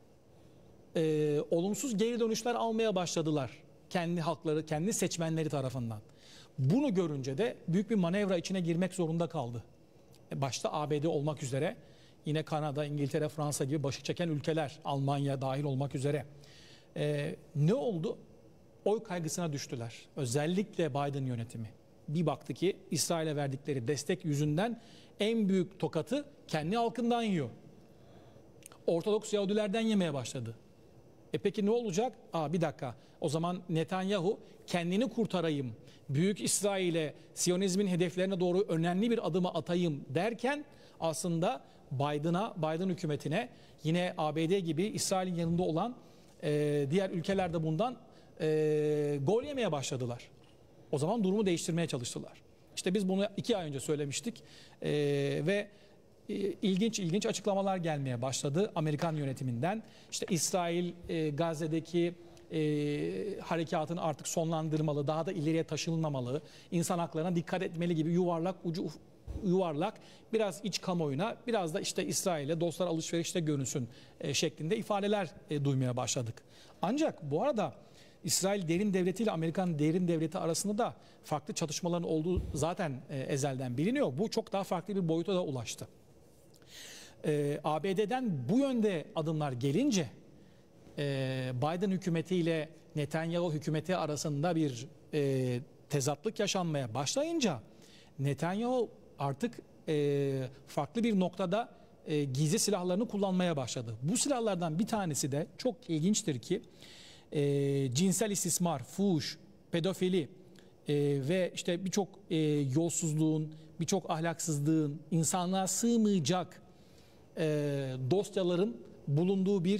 olumsuz geri dönüşler almaya başladılar. Kendi halkları, kendi seçmenleri tarafından. Bunu görünce de büyük bir manevra içine girmek zorunda kaldı. Başta ABD olmak üzere, yine Kanada, İngiltere, Fransa gibi başı çeken ülkeler, Almanya dahil olmak üzere. Ne oldu? Oy kaygısına düştüler. Özellikle Biden yönetimi. Bir baktı ki İsrail'e verdikleri destek yüzünden en büyük tokatı kendi halkından yiyor. Ortodoks Yahudilerden yemeye başladı. Peki ne olacak? Bir dakika. O zaman Netanyahu kendini kurtarayım, Büyük İsrail'e, Siyonizmin hedeflerine doğru önemli bir adımı atayım derken aslında Biden hükümetine, yine ABD gibi İsrail'in yanında olan diğer ülkeler de bundan gol yemeye başladılar. O zaman durumu değiştirmeye çalıştılar. İşte biz bunu 2 ay önce söylemiştik ve ilginç açıklamalar gelmeye başladı Amerikan yönetiminden. İşte İsrail Gazze'deki harekatını artık sonlandırmalı, daha da ileriye taşınmamalı, insan haklarına dikkat etmeli gibi yuvarlak biraz iç kamuoyuna, biraz da işte İsrail'e dostlar alışverişte görünsün şeklinde ifadeler duymaya başladık. Ancak bu arada İsrail derin devleti ile Amerikan derin devleti arasında da farklı çatışmaların olduğu zaten ezelden biliniyor. Bu çok daha farklı bir boyuta da ulaştı. ABD'den bu yönde adımlar gelince Biden hükümeti ile Netanyahu hükümeti arasında bir tezatlık yaşanmaya başlayınca Netanyahu artık farklı bir noktada gizli silahlarını kullanmaya başladı. Bu silahlardan bir tanesi de çok ilginçtir ki cinsel istismar, fuhuş, pedofili ve işte birçok yolsuzluğun, birçok ahlaksızlığın, insanlığa sığmayacak dosyaların bulunduğu bir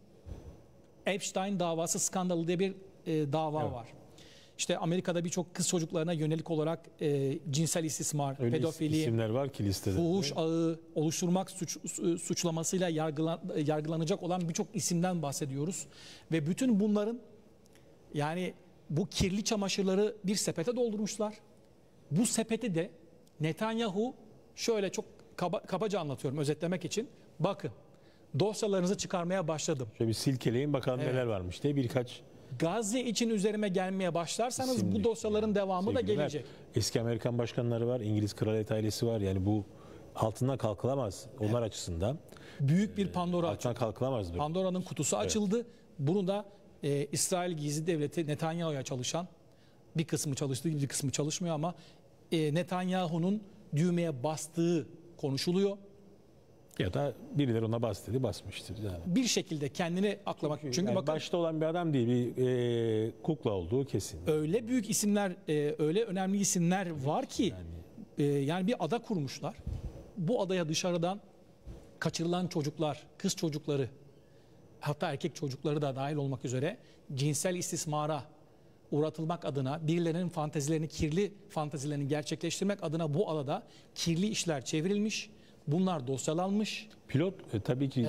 Epstein davası skandalı diye bir dava var. İşte Amerika'da birçok kız çocuklarına yönelik olarak cinsel istismar, öyle pedofili, isimler var ki listede. fuhuş ağı oluşturmak suçlamasıyla yargılanacak olan birçok isimden bahsediyoruz. Ve bütün bunların, yani bu kirli çamaşırları bir sepete doldurmuşlar. Bu sepeti de Netanyahu, şöyle çok kabaca anlatıyorum özetlemek için. Bakın, dosyalarınızı çıkarmaya başladım. Şöyle bir silkeleyin bakalım neler varmış diye birkaç. Gazze için üzerime gelmeye başlarsanız İsimli, bu dosyaların devamı da sevgililer. gelecek. Eski Amerikan başkanları var, İngiliz kraliyet ailesi var. Yani bu altından kalkılamaz onlar açısından. Büyük bir Pandora Altından açıldı. kalkılamaz. Pandora'nın kutusu açıldı. Bunu da İsrail Gizli Devleti, Netanyahu'ya çalışan, bir kısmı çalıştı, bir kısmı çalışmıyor ama Netanyahu'nun düğmeye bastığı konuşuluyor. Ya da birileri ona bas dedi, basmıştır. Yani. Bir şekilde kendini aklamak. Çünkü Yani bakın, başta olan bir adam değil, bir kukla olduğu kesin. öyle büyük isimler, öyle önemli isimler var ki yani bir ada kurmuşlar. Bu adaya dışarıdan kaçırılan çocuklar, kız çocukları, hatta erkek çocukları da dahil olmak üzere cinsel istismara uğratılmak adına, birilerinin fantezilerini, kirli fantezilerini gerçekleştirmek adına bu adada kirli işler çevrilmiş. Bunlar dosyalanmış. Pilot tabii ki Evet.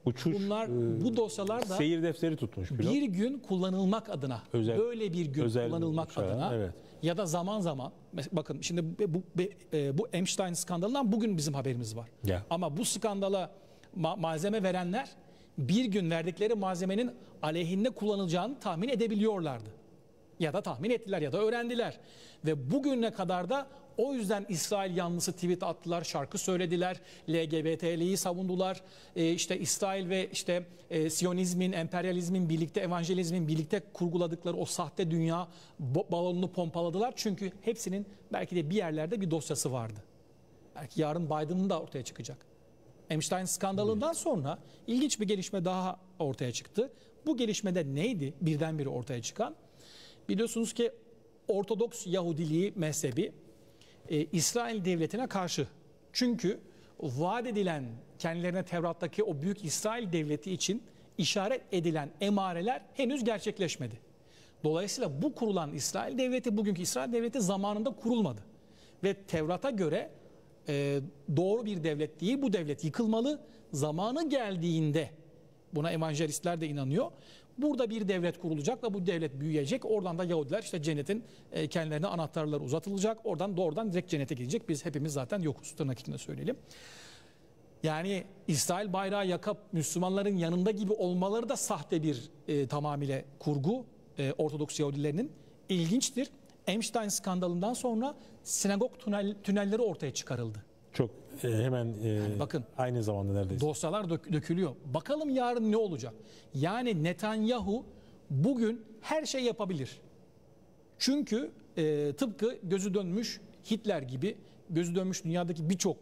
Uçuş, bu dosyalar da seyir defteri tutmuş pilot. bir gün kullanılmak adına, böyle bir gün kullanılmak uçağı, adına evet. ya da zaman zaman, bakın şimdi bu Epstein skandalından bugün bizim haberimiz var. Ya. Ama bu skandala malzeme verenler bir gün verdikleri malzemenin aleyhinde kullanılacağını tahmin edebiliyorlardı. Ya da tahmin ettiler ya da öğrendiler. Ve bugüne kadar da o yüzden İsrail yanlısı tweet attılar, şarkı söylediler, LGBT'liği savundular. İşte İsrail ve işte Siyonizmin, emperyalizmin birlikte, evangelizmin birlikte kurguladıkları o sahte dünya balonunu pompaladılar. Çünkü hepsinin belki de bir yerlerde bir dosyası vardı. Belki yarın Biden'ın da ortaya çıkacak. Epstein skandalından sonra ilginç bir gelişme daha ortaya çıktı. Bu gelişmede neydi birdenbire ortaya çıkan? Biliyorsunuz ki Ortodoks Yahudiliği mezhebi İsrail devletine karşı. Çünkü vaat edilen kendilerine Tevrat'taki o büyük İsrail devleti için işaret edilen emareler henüz gerçekleşmedi. Dolayısıyla bu kurulan İsrail devleti, bugünkü İsrail devleti zamanında kurulmadı. Ve Tevrat'a göre doğru bir devlet değil, bu devlet yıkılmalı. Zamanı geldiğinde, buna evangelistler de inanıyor, burada bir devlet kurulacak ve bu devlet büyüyecek. Oradan da Yahudiler işte cennetin kendilerine anahtarları uzatılacak. Oradan doğrudan direkt cennete gidecek. Biz hepimiz zaten yokuz, tırnak içinde söyleyelim. Yani İsrail bayrağı yakıp Müslümanların yanında gibi olmaları da sahte bir tamamıyla kurgu Ortodoks Yahudilerinin. İlginçtir. Epstein skandalından sonra sinagog tünelleri ortaya çıkarıldı. Çok hemen bakın, aynı zamanda neredeyse. Dosyalar dökülüyor. Bakalım yarın ne olacak? Yani Netanyahu bugün her şey yapabilir. Çünkü tıpkı gözü dönmüş Hitler gibi, gözü dönmüş dünyadaki birçok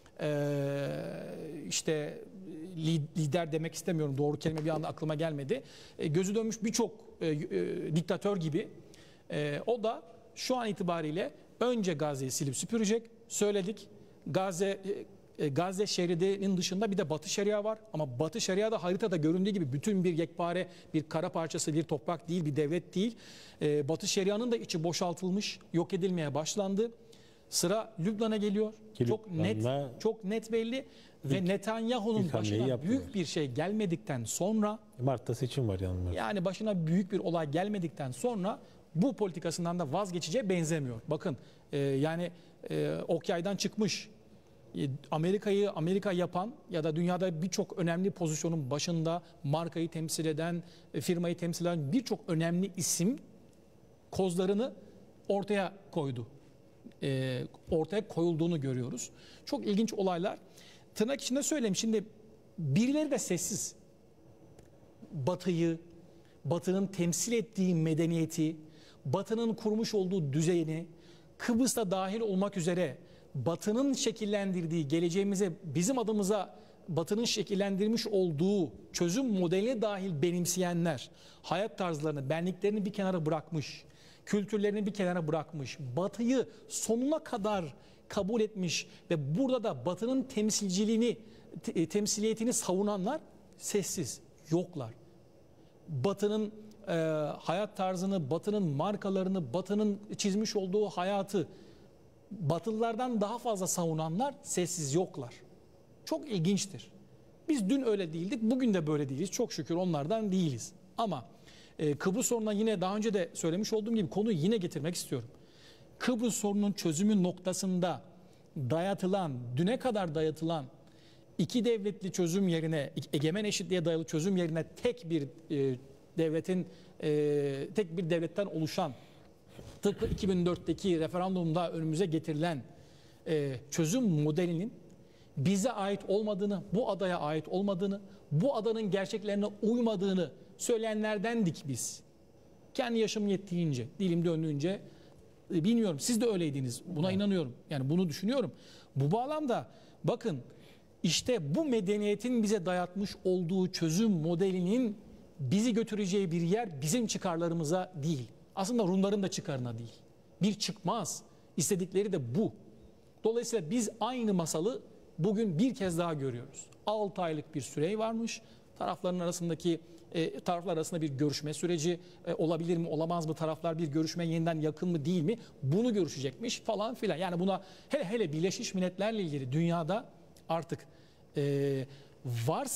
işte lider demek istemiyorum, doğru kelime bir anda aklıma gelmedi. Gözü dönmüş birçok diktatör gibi o da şu an itibariyle önce Gazze'yi silip süpürecek. Söyledik. Gazze şeridinin dışında bir de Batı Şeria var. Ama Batı Şeria da haritada göründüğü gibi bütün bir yekpare, bir kara parçası, bir toprak değil, bir devlet değil. Batı Şeria'nın da içi boşaltılmış, yok edilmeye başlandı. Sıra Lübnan'a geliyor. Çok net belli. Ve Netanyahu'nun başına büyük bir şey gelmedikten sonra, Mart'ta seçim var yanılmıyorsam. yani başına büyük bir olay gelmedikten sonra bu politikasından da vazgeçeceğe benzemiyor. Bakın yani ok yaydan çıkmış. Amerika yapan ya da dünyada birçok önemli pozisyonun başında markayı temsil eden, firmayı temsil eden birçok önemli isim kozlarını ortaya koydu. Ortaya koyulduğunu görüyoruz. Çok ilginç olaylar. Tırnak içinde söyleyeyim. Şimdi birileri de sessiz. Batı'nın temsil ettiği medeniyeti, Batı'nın kurmuş olduğu düzeni, Kıbrıs'ta dahil olmak üzere Batı'nın şekillendirdiği, geleceğimize bizim adımıza Batı'nın şekillendirmiş olduğu çözüm modeline dahil benimseyenler, hayat tarzlarını, benliklerini bir kenara bırakmış, kültürlerini bir kenara bırakmış, Batı'yı sonuna kadar kabul etmiş ve burada da Batı'nın temsiliyetini savunanlar sessiz, yoklar. Batı'nın hayat tarzını, Batı'nın markalarını, Batı'nın çizmiş olduğu hayatı Batılılardan daha fazla savunanlar sessiz, yoklar. Çok ilginçtir. Biz dün öyle değildik, bugün de böyle değiliz. Çok şükür onlardan değiliz. Ama Kıbrıs sorununa yine daha önce de söylemiş olduğum gibi konuyu yine getirmek istiyorum. Kıbrıs sorunun çözümü noktasında düne kadar dayatılan iki devletli çözüm yerine, egemen eşitliğe dayalı çözüm yerine tek bir devletten oluşan, tıpkı 2004'teki referandumda önümüze getirilen çözüm modelinin bize ait olmadığını, bu adaya ait olmadığını, bu adanın gerçeklerine uymadığını söyleyenlerdendik biz. Kendi yaşım yettiğince, dilim döndüğünce, bilmiyorum, siz de öyleydiniz. Buna inanıyorum. Yani bunu düşünüyorum. Bu bağlamda bakın, işte bu medeniyetin bize dayatmış olduğu çözüm modelinin bizi götüreceği bir yer bizim çıkarlarımıza değil. Aslında Rumların da çıkarına değil. Bir çıkmaz. İstedikleri de bu. Dolayısıyla biz aynı masalı bugün bir kez daha görüyoruz. 6 aylık bir süre varmış. Taraflar arasında bir görüşme süreci olabilir mi, olamaz mı? Taraflar bir görüşme yeniden yakın mı, değil mi? Bunu görüşecekmiş falan filan. Yani buna hele Birleşmiş Milletler'le ilgili dünyada artık varsa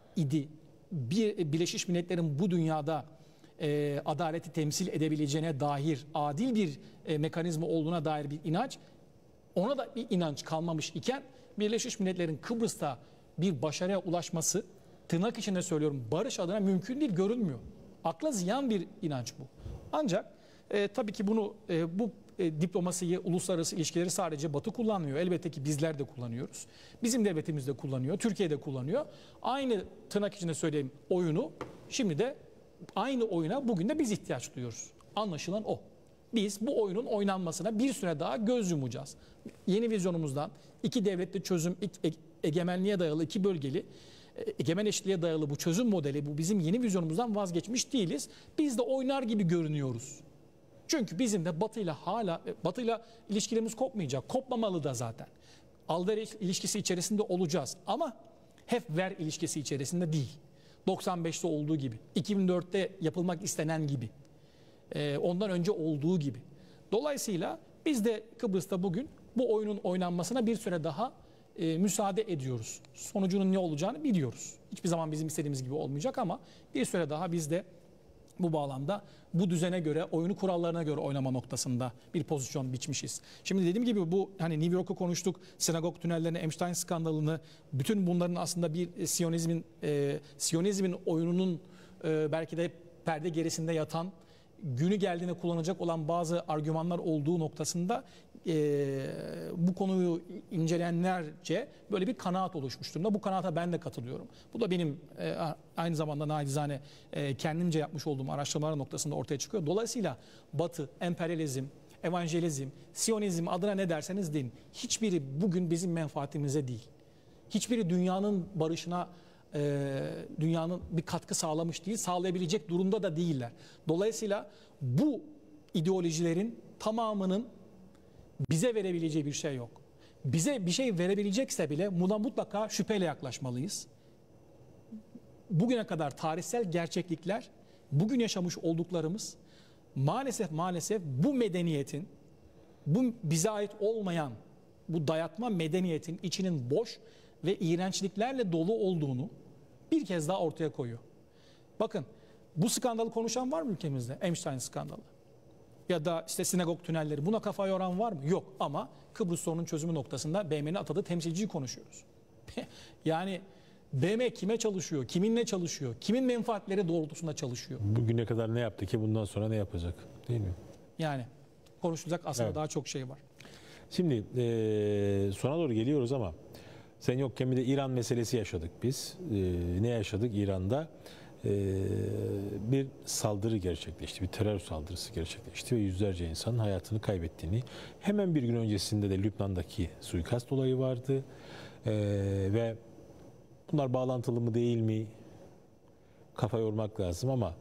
idi. Birleşmiş Milletler'in bu dünyada adaleti temsil edebileceğine dair adil bir mekanizma olduğuna dair bir inanç, ona da bir inanç kalmamış iken Birleşmiş Milletler'in Kıbrıs'ta bir başarıya ulaşması, tırnak içinde söylüyorum, barış adına mümkün değil, görünmüyor. Akla ziyan bir inanç bu. Ancak tabii ki bunu bu diplomasiyi, uluslararası ilişkileri sadece Batı kullanmıyor. Elbette ki bizler de kullanıyoruz. Bizim devletimiz de kullanıyor, Türkiye de kullanıyor. Aynı, tırnak içinde söyleyeyim, oyunu şimdi de aynı oyuna bugün de biz ihtiyaç duyuyoruz. Anlaşılan o. Biz bu oyunun oynanmasına bir süre daha göz yumacağız. Yeni vizyonumuzdan iki devletli çözüm, egemenliğe dayalı, iki bölgeli, egemen eşitliğe dayalı bu çözüm modeli, bu bizim yeni vizyonumuzdan vazgeçmiş değiliz. Biz de oynar gibi görünüyoruz. Çünkü bizim de Batı'yla ilişkilerimiz kopmayacak. Kopmamalı da zaten. Al-ver ilişkisi içerisinde olacağız ama hep ver ilişkisi içerisinde değil. 95'te olduğu gibi, 2004'te yapılmak istenen gibi, ondan önce olduğu gibi. Dolayısıyla biz de Kıbrıs'ta bugün bu oyunun oynanmasına bir süre daha müsaade ediyoruz. Sonucunun ne olacağını biliyoruz. Hiçbir zaman bizim istediğimiz gibi olmayacak ama bir süre daha biz de bu bağlamda bu düzene göre, oyunu kurallarına göre oynama noktasında bir pozisyon biçmişiz. Şimdi dediğim gibi bu, hani New York'u konuştuk, sinagog tünellerini, Epstein skandalını, bütün bunların aslında bir Siyonizmin oyununun belki de perde gerisinde yatan, günü geldiğinde kullanacak olan bazı argümanlar olduğu noktasında bu konuyu inceleyenlerce böyle bir kanaat oluşmuş durumda. Bu kanaata ben de katılıyorum. Bu da benim aynı zamanda nacizane kendimce yapmış olduğum araştırmalar noktasında ortaya çıkıyor. Dolayısıyla Batı, emperyalizm, evangelizm, Siyonizm, adına ne derseniz deyin, hiçbiri bugün bizim menfaatimize değil. Hiçbiri dünyanın barışına, dünyanın bir katkı sağlamış değil, sağlayabilecek durumda da değiller. Dolayısıyla bu ideolojilerin tamamının bize verebileceği bir şey yok. Bize bir şey verebilecekse bile buna mutlaka şüpheyle yaklaşmalıyız. Bugüne kadar tarihsel gerçeklikler, bugün yaşamış olduklarımız maalesef bu medeniyetin, bu bize ait olmayan bu dayatma medeniyetin içinin boş ve iğrençliklerle dolu olduğunu bir kez daha ortaya koyuyor. Bakın, bu skandalı konuşan var mı ülkemizde? Epstein skandalı. Ya da işte sinagog tünelleri, buna kafa yoran var mı? Yok, ama Kıbrıs sorunun çözümü noktasında BM'nin atadığı temsilciyi konuşuyoruz. Yani BM kime çalışıyor, kiminle çalışıyor, kimin menfaatleri doğrultusunda çalışıyor? Bugüne kadar ne yaptı ki bundan sonra ne yapacak, değil mi? Yani konuşulacak aslında Evet. daha çok şey var. Şimdi sona doğru geliyoruz ama sen yokken bir de İran meselesi yaşadık biz. Ne yaşadık İran'da? Bir saldırı gerçekleşti, bir terör saldırısı gerçekleşti ve yüzlerce insanın hayatını kaybettiğini, hemen bir gün öncesinde de Lübnan'daki suikast olayı vardı ve bunlar bağlantılı mı değil mi kafa yormak lazım ama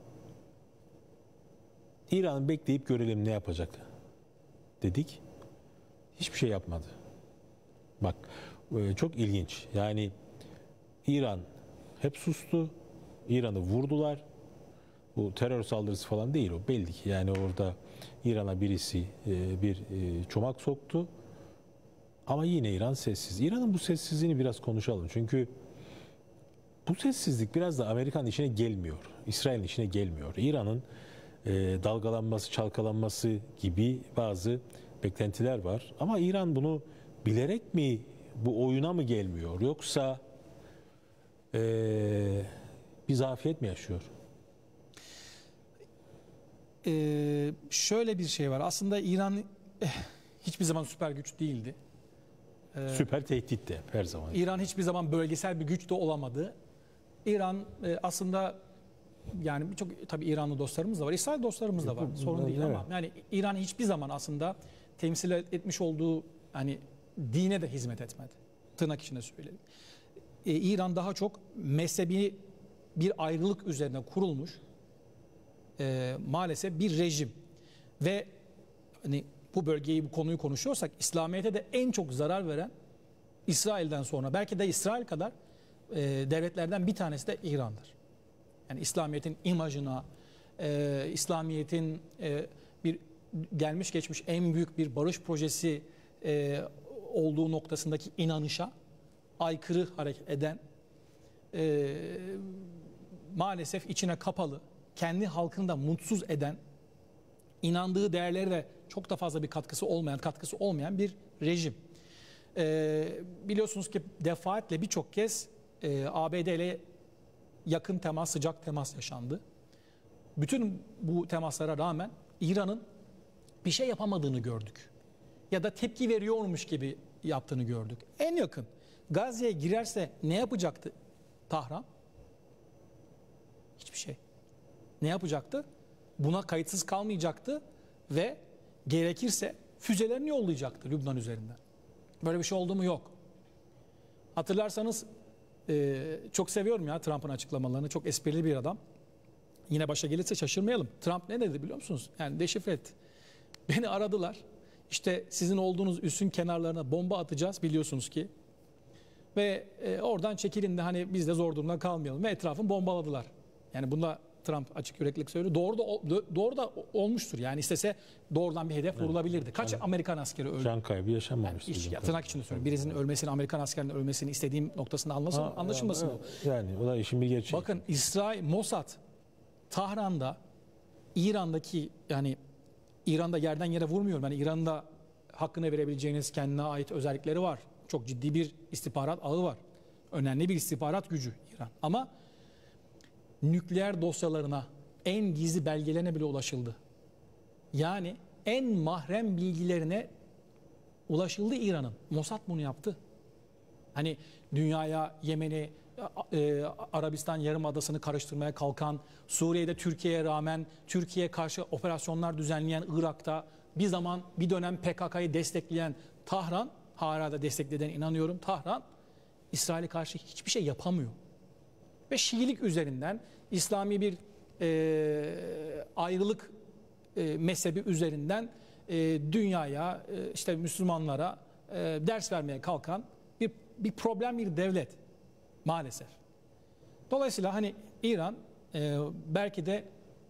İran'ı bekleyip görelim ne yapacak dedik, hiçbir şey yapmadı. Bak, çok ilginç, yani İran hep sustu. İran'ı vurdular. Bu terör saldırısı falan değil o. Belli ki yani orada İran'a birisi bir çomak soktu. Ama yine İran sessiz. İran'ın bu sessizliğini biraz konuşalım. Çünkü bu sessizlik biraz da Amerikan işine gelmiyor. İsrail'in işine gelmiyor. İran'ın dalgalanması, çalkalanması gibi bazı beklentiler var. Ama İran bunu bilerek mi, bu oyuna mı gelmiyor? Yoksa bir zafiyet mi yaşıyor? Şöyle bir şey var. Aslında İran hiçbir zaman süper güç değildi. Süper tehdit de her zaman. İran hiçbir zaman bölgesel bir güç de olamadı. İran aslında, yani birçok tabii İranlı dostlarımız da var, İsrail dostlarımız da var. Sorun değil, evet. ama yani İran hiçbir zaman aslında temsil etmiş olduğu hani dine de hizmet etmedi. Tırnak içinde söyledim. İran daha çok mezhebi bir ayrılık üzerine kurulmuş maalesef bir rejim ve hani bu bölgeyi, bu konuyu konuşuyorsak İslamiyet'e de en çok zarar veren, İsrail'den sonra belki de İsrail kadar devletlerden bir tanesi de İran'dır. Yani İslamiyet'in imajına, İslamiyet'in bir gelmiş geçmiş en büyük bir barış projesi olduğu noktasındaki inanışa aykırı hareket eden maalesef içine kapalı, kendi halkını da mutsuz eden, inandığı değerlere de çok da fazla bir katkısı olmayan bir rejim. Biliyorsunuz ki defaatle birçok kez ABD ile yakın temas, sıcak temas yaşandı. Bütün bu temaslara rağmen İran'ın bir şey yapamadığını gördük. Ya da tepki veriyormuş gibi yaptığını gördük. En yakın Gazze'ye girerse ne yapacaktı Tahran? Hiçbir şey. Ne yapacaktı? Buna kayıtsız kalmayacaktı ve gerekirse füzelerini yollayacaktı Lübnan üzerinden. Böyle bir şey oldu mu? Yok. Hatırlarsanız çok seviyorum ya Trump'ın açıklamalarını. Çok esprili bir adam. Yine başa gelirse şaşırmayalım. Trump ne dedi biliyor musunuz? Yani deşifre etti. Beni aradılar. İşte sizin olduğunuz üssün kenarlarına bomba atacağız biliyorsunuz ki. Ve oradan çekilin de hani biz de zor durumda kalmayalım. Ve etrafını bombaladılar. Yani bunda Trump açık yüreklilik söylüyor. Doğru da olmuştur. Yani istese doğrudan bir hedef vurulabilirdi. Kaç Amerikan askeri öldü? Can kaybı yaşanmamıştır. Yani tırnak içinde söylüyorum. Birisinin ölmesini, Amerikan askerinin ölmesini istediğim noktasında anlaşılmasın bu. Yani o da işin bir gerçeği. Bakın İsrail, Mossad, Tahran'da, İran'daki yani İran'da yerden yere vurmuyorum. Yani İran'da hakkını verebileceğiniz kendine ait özellikleri var. Çok ciddi bir istihbarat ağı var. Önemli bir istihbarat gücü İran. Ama nükleer dosyalarına, en gizli belgelerine bile ulaşıldı. Yani en mahrem bilgilerine ulaşıldı İran'ın. Mossad bunu yaptı. Hani dünyaya, Yemen'i, Arabistan Yarımadası'nı karıştırmaya kalkan, Suriye'de Türkiye'ye rağmen Türkiye'ye karşı operasyonlar düzenleyen, Irak'ta bir dönem PKK'yı destekleyen Tahran, hala da desteklediğine inanıyorum, Tahran İsrail'e karşı hiçbir şey yapamıyor. Ve Şiilik üzerinden İslami bir ayrılık mezhebi üzerinden dünyaya, işte Müslümanlara ders vermeye kalkan bir problem, bir devlet maalesef. Dolayısıyla hani İran belki de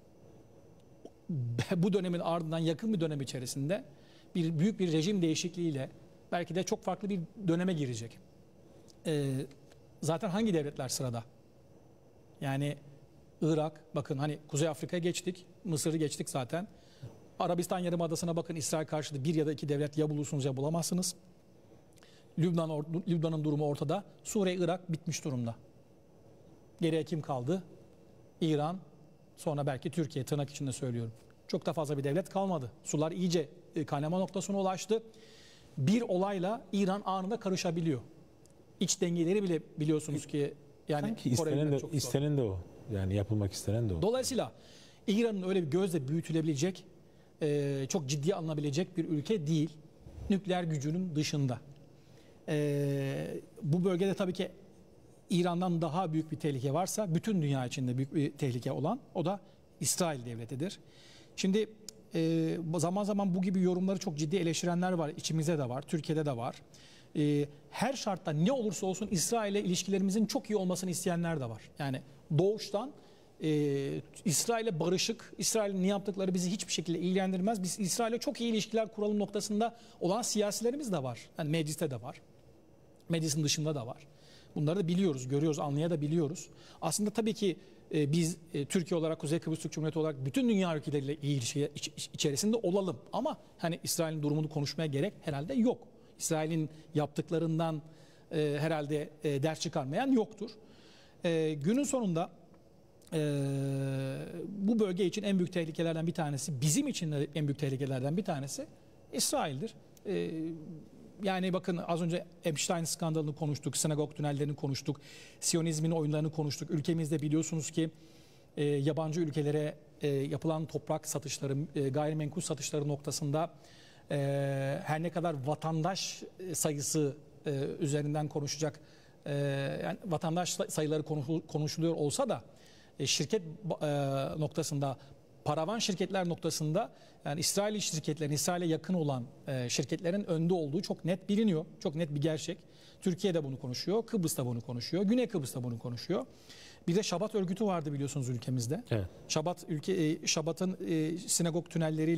bu dönemin ardından yakın bir dönem içerisinde büyük bir rejim değişikliğiyle belki de çok farklı bir döneme girecek. Zaten hangi devletler sırada? Yani Irak, bakın hani Kuzey Afrika'ya geçtik, Mısır'ı geçtik zaten. Arabistan Yarımadası'na bakın, İsrail karşıtı bir ya da iki devlet ya bulursunuz ya bulamazsınız. Lübnan'ın durumu ortada. Suriye, Irak bitmiş durumda. Geriye kim kaldı? İran, sonra belki Türkiye, tırnak içinde söylüyorum. Çok da fazla bir devlet kalmadı. Sular iyice kaynama noktasına ulaştı. Bir olayla İran anında karışabiliyor. İç dengeleri bile biliyorsunuz ki yani sanki istenen de o. Yani yapılmak istenen de o. Dolayısıyla İran'ın öyle bir gözle büyütülebilecek, çok ciddiye alınabilecek bir ülke değil. Nükleer gücünün dışında. Bu bölgede tabii ki İran'dan daha büyük bir tehlike varsa, bütün dünya içinde büyük bir tehlike olan o da İsrail devletidir. Şimdi zaman zaman bu gibi yorumları çok ciddi eleştirenler var. İçimizde de var, Türkiye'de de var. Her şartta ne olursa olsun İsrail'le ilişkilerimizin çok iyi olmasını isteyenler de var. Yani doğuştan İsrail'le barışık, İsrail'in ne yaptıkları bizi hiçbir şekilde ilgilendirmez. Biz İsrail'le çok iyi ilişkiler kuralım noktasında olan siyasilerimiz de var. Yani mecliste de var. Meclisin dışında da var. Bunları da biliyoruz, görüyoruz, anlayabiliyoruz. Aslında tabii ki biz Türkiye olarak, Kuzey Kıbrıs Türk Cumhuriyeti olarak bütün dünya ülkeleriyle iyi ilişki içerisinde olalım. Ama hani İsrail'in durumunu konuşmaya gerek herhalde yok. İsrail'in yaptıklarından herhalde ders çıkarmayan yoktur. Günün sonunda bu bölge için en büyük tehlikelerden bir tanesi, bizim için de en büyük tehlikelerden bir tanesi İsrail'dir. Yani bakın az önce Epstein skandalını konuştuk, sinagog tünellerini konuştuk, Siyonizmin oyunlarını konuştuk. Ülkemizde biliyorsunuz ki yabancı ülkelere yapılan toprak satışları, gayrimenkul satışları noktasında her ne kadar vatandaş sayısı üzerinden konuşacak, yani vatandaş sayıları konuşuluyor olsa da şirket noktasında, paravan şirketler noktasında yani İsrail şirketlerin, İsrail'e yakın olan şirketlerin önde olduğu çok net biliniyor. Çok net bir gerçek. Türkiye de bunu konuşuyor, Kıbrıs da bunu konuşuyor, Güney Kıbrıs da bunu konuşuyor. Bir de Şabat örgütü vardı biliyorsunuz ülkemizde. Evet. Şabat'ın sinagog tünelleriyle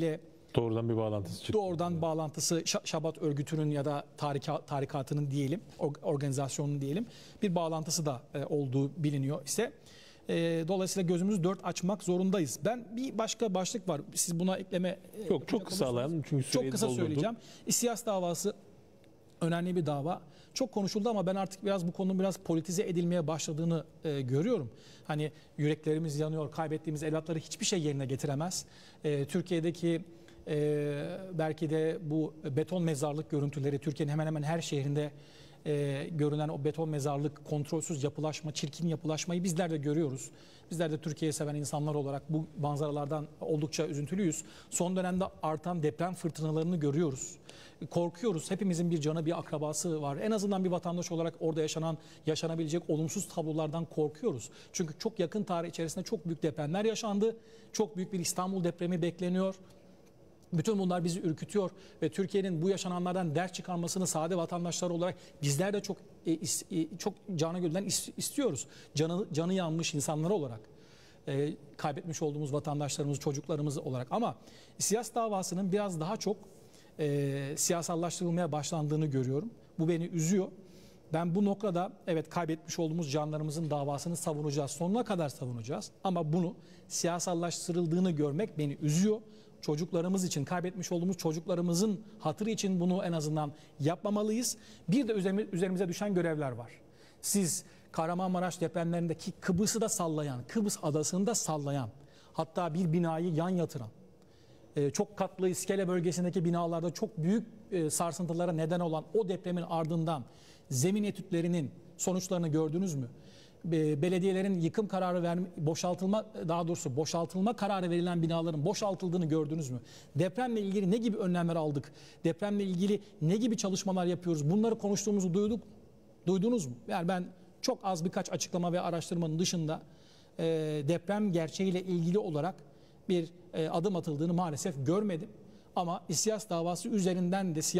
Doğrudan bir bağlantısı çıktı. Doğrudan bağlantısı Şabat örgütünün ya da tarikatının diyelim, organizasyonun diyelim bir bağlantısı da olduğu biliniyor ise dolayısıyla gözümüzü dört açmak zorundayız. Ben bir başka başlık var. Siz buna ekleme Yok, çok kısa alalım çünkü süreyi çok kısa doldurduk. söyleyeceğim. İSİAS davası önemli bir dava. Çok konuşuldu ama ben artık biraz bu konunun biraz politize edilmeye başladığını görüyorum. Hani yüreklerimiz yanıyor, kaybettiğimiz evlatları hiçbir şey yerine getiremez. Türkiye'deki belki de bu beton mezarlık görüntüleri, Türkiye'nin hemen hemen her şehrinde görülen o beton mezarlık, kontrolsüz yapılaşma, çirkin yapılaşmayı bizler de görüyoruz. Bizler de Türkiye'yi seven insanlar olarak bu manzaralardan oldukça üzüntülüyüz. Son dönemde artan deprem fırtınalarını görüyoruz. Korkuyoruz. Hepimizin bir canı, bir akrabası var. En azından bir vatandaş olarak orada yaşanabilecek olumsuz tablolardan korkuyoruz. Çünkü çok yakın tarih içerisinde çok büyük depremler yaşandı. Çok büyük bir İstanbul depremi bekleniyor. Bütün bunlar bizi ürkütüyor ve Türkiye'nin bu yaşananlardan ders çıkarmasını sade vatandaşlar olarak bizler de çok canı gönülden istiyoruz. Canı yanmış insanlar olarak, kaybetmiş olduğumuz vatandaşlarımız, çocuklarımız olarak. Ama İSİAS davasının biraz daha çok siyasallaştırılmaya başlandığını görüyorum. Bu beni üzüyor. Ben bu noktada evet kaybetmiş olduğumuz canlarımızın davasını savunacağız. Sonuna kadar savunacağız. Ama bunu siyasallaştırıldığını görmek beni üzüyor. Çocuklarımız için, kaybetmiş olduğumuz çocuklarımızın hatırı için bunu en azından yapmamalıyız. Bir de üzerimize düşen görevler var. Siz Kahramanmaraş depremlerindeki Kıbrıs'ı da sallayan, Kıbrıs adasını da sallayan, hatta bir binayı yan yatıran, çok katlı İskele bölgesindeki binalarda çok büyük sarsıntılara neden olan o depremin ardından zemin etütlerinin sonuçlarını gördünüz mü? Belediyelerin yıkım kararı boşaltılma kararı verilen binaların boşaltıldığını gördünüz mü? Depremle ilgili ne gibi önlemler aldık? Depremle ilgili ne gibi çalışmalar yapıyoruz? Bunları konuştuğumuzu duydunuz mu? Yani ben çok az birkaç açıklama ve araştırmanın dışında deprem gerçeğiyle ilgili olarak bir adım atıldığını maalesef görmedim. Ama İSİAS davası üzerinden de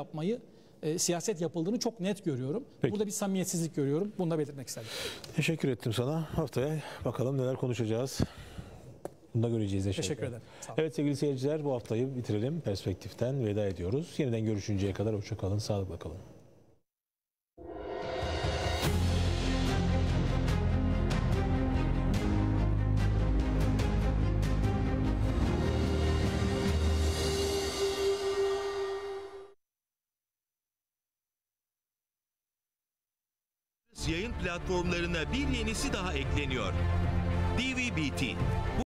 siyaset yapıldığını çok net görüyorum. Peki. Burada bir samimiyetsizlik görüyorum. Bunu da belirtmek istedim. Teşekkür ettim sana. Haftaya bakalım neler konuşacağız. Bunu da göreceğiz. Teşekkür ederim. Sağ olun. Evet sevgili seyirciler, bu haftayı bitirelim. Perspektiften veda ediyoruz. Yeniden görüşünceye kadar hoşça kalın, sağlıkla kalın. Yayın platformlarına bir yenisi daha ekleniyor. DVB-T